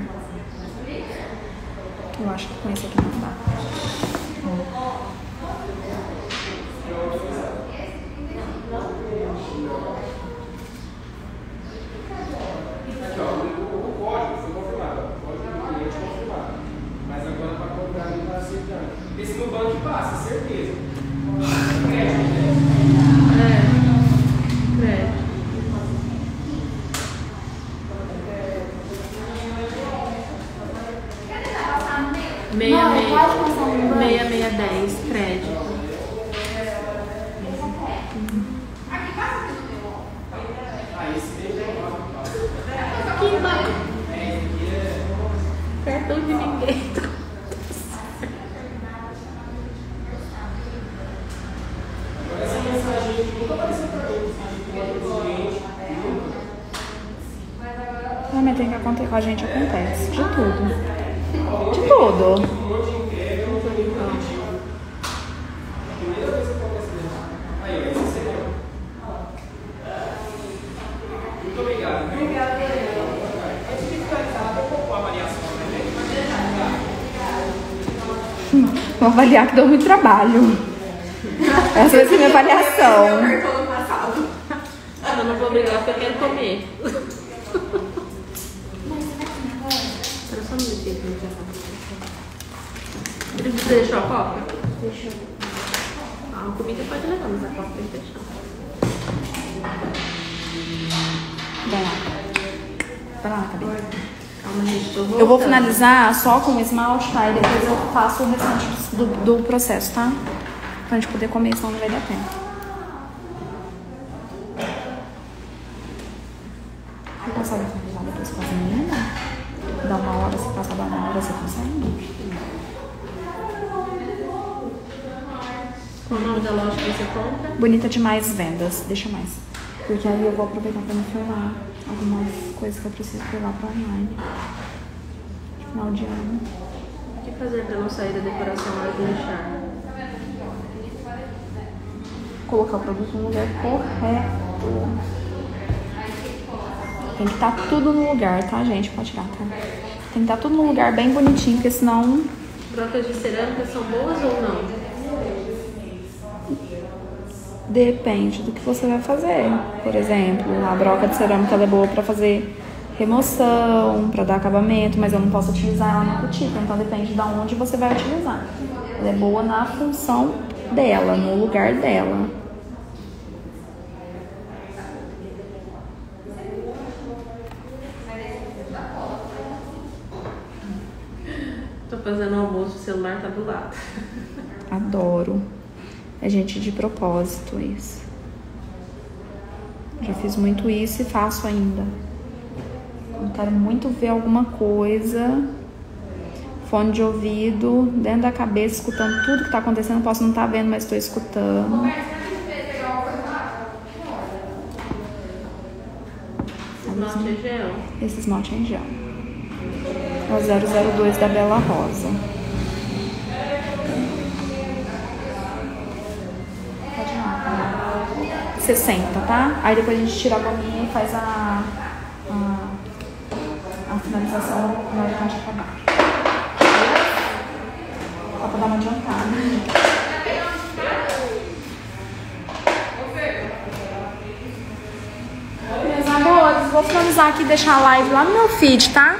Eu acho que com esse aqui não dá. Aqui, ó, o código foi confirmado. O código do cliente confirmado. Mas agora para comprar não está aceitando. Esse no banco passa, certeza. Crédito, né? É. Crédito. Meia, Não, meia, pode passar no banco. meia, meia, dez, crédito. Ah, esse daí é o Que banco? Cartão de ninguém. Agora essa mensagem nunca apareceu para mim. O cliente, Não, mas tem que acontecer com a gente, acontece. De tudo. De tudo. primeira vez que acontece isso. Aí, ó, esse é seu. Muito obrigado. Obrigado, antes de finalizar, vou pôr a avaliação também. Vou avaliar que deu muito trabalho. Essa vai ser minha avaliação. Eu não vou brigar porque eu quero comer. Era só um minutinho que a gente já tá. Ele precisa deixar a copa? Deixa. Ah, a comida pode levar, mas a copa tem que deixar. Vai lá. Vai lá, Cabelo. Calma, gente, tô voltando. Eu vou finalizar só com o esmalte, tá? E depois eu faço o restante do, do processo, tá? Pra gente poder comer, senão não vai dar tempo. Você consegue finalizar depois com as meninas? Dá uma hora, você passa, dá uma hora, você consegue? Qual o nome da loja que você compra? Bonita demais vendas, deixa mais. Porque aí eu vou aproveitar pra me filmar algumas coisas que eu preciso levar pra online. Final de ano. O que fazer pra não sair da decoração na hora de deixar? Colocar o produto no lugar correto. Tem que estar tudo no lugar, tá, gente? Pode tirar, tá? Tem que estar tudo no lugar bem bonitinho, porque senão... Brocas de cerâmica são boas ou não? Depende do que você vai fazer. Por exemplo, a broca de cerâmica ela é boa pra fazer remoção, pra dar acabamento, mas eu não posso utilizar ela na cutícula, então depende de onde você vai utilizar. Ela é boa na função dela, no lugar dela. Tô fazendo almoço, o celular tá do lado. Adoro. É gente de propósito isso. Já fiz muito isso e faço ainda. Eu quero muito ver alguma coisa. Fone de ouvido, dentro da cabeça, escutando tudo que tá acontecendo. Posso não estar vendo, mas estou escutando. Nossa, esmalte é gel. Esse esmalte é em gel. É o zero zero dois da Bela Rosa. Pode ir lá, tá? sessenta, tá? Aí depois a gente tira a gominha e faz a, a, a finalização na hora que a gente acabar. Só pra dar uma adiantada. Meus amores, vou finalizar aqui e deixar a live lá no meu feed, tá?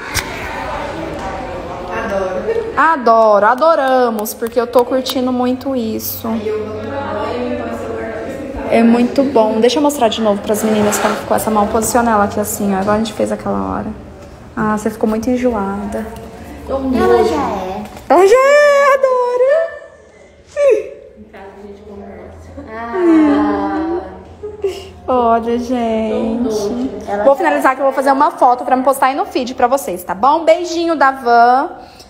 Adoro. Adoro, adoramos, porque eu tô curtindo muito isso. E eu vou tomar banho, então esse lugar vai É muito bom. Deixa eu mostrar de novo pras meninas como ficou essa mão. Posiciona ela aqui assim, ó. Igual a gente fez aquela hora. Ah, você ficou muito enjoada. Ela já é. Ela já é, adoro. Em casa a gente conversa. Ah. Olha, gente. Vou finalizar que eu vou fazer uma foto pra me postar aí no feed pra vocês, tá bom? Beijinho da Van.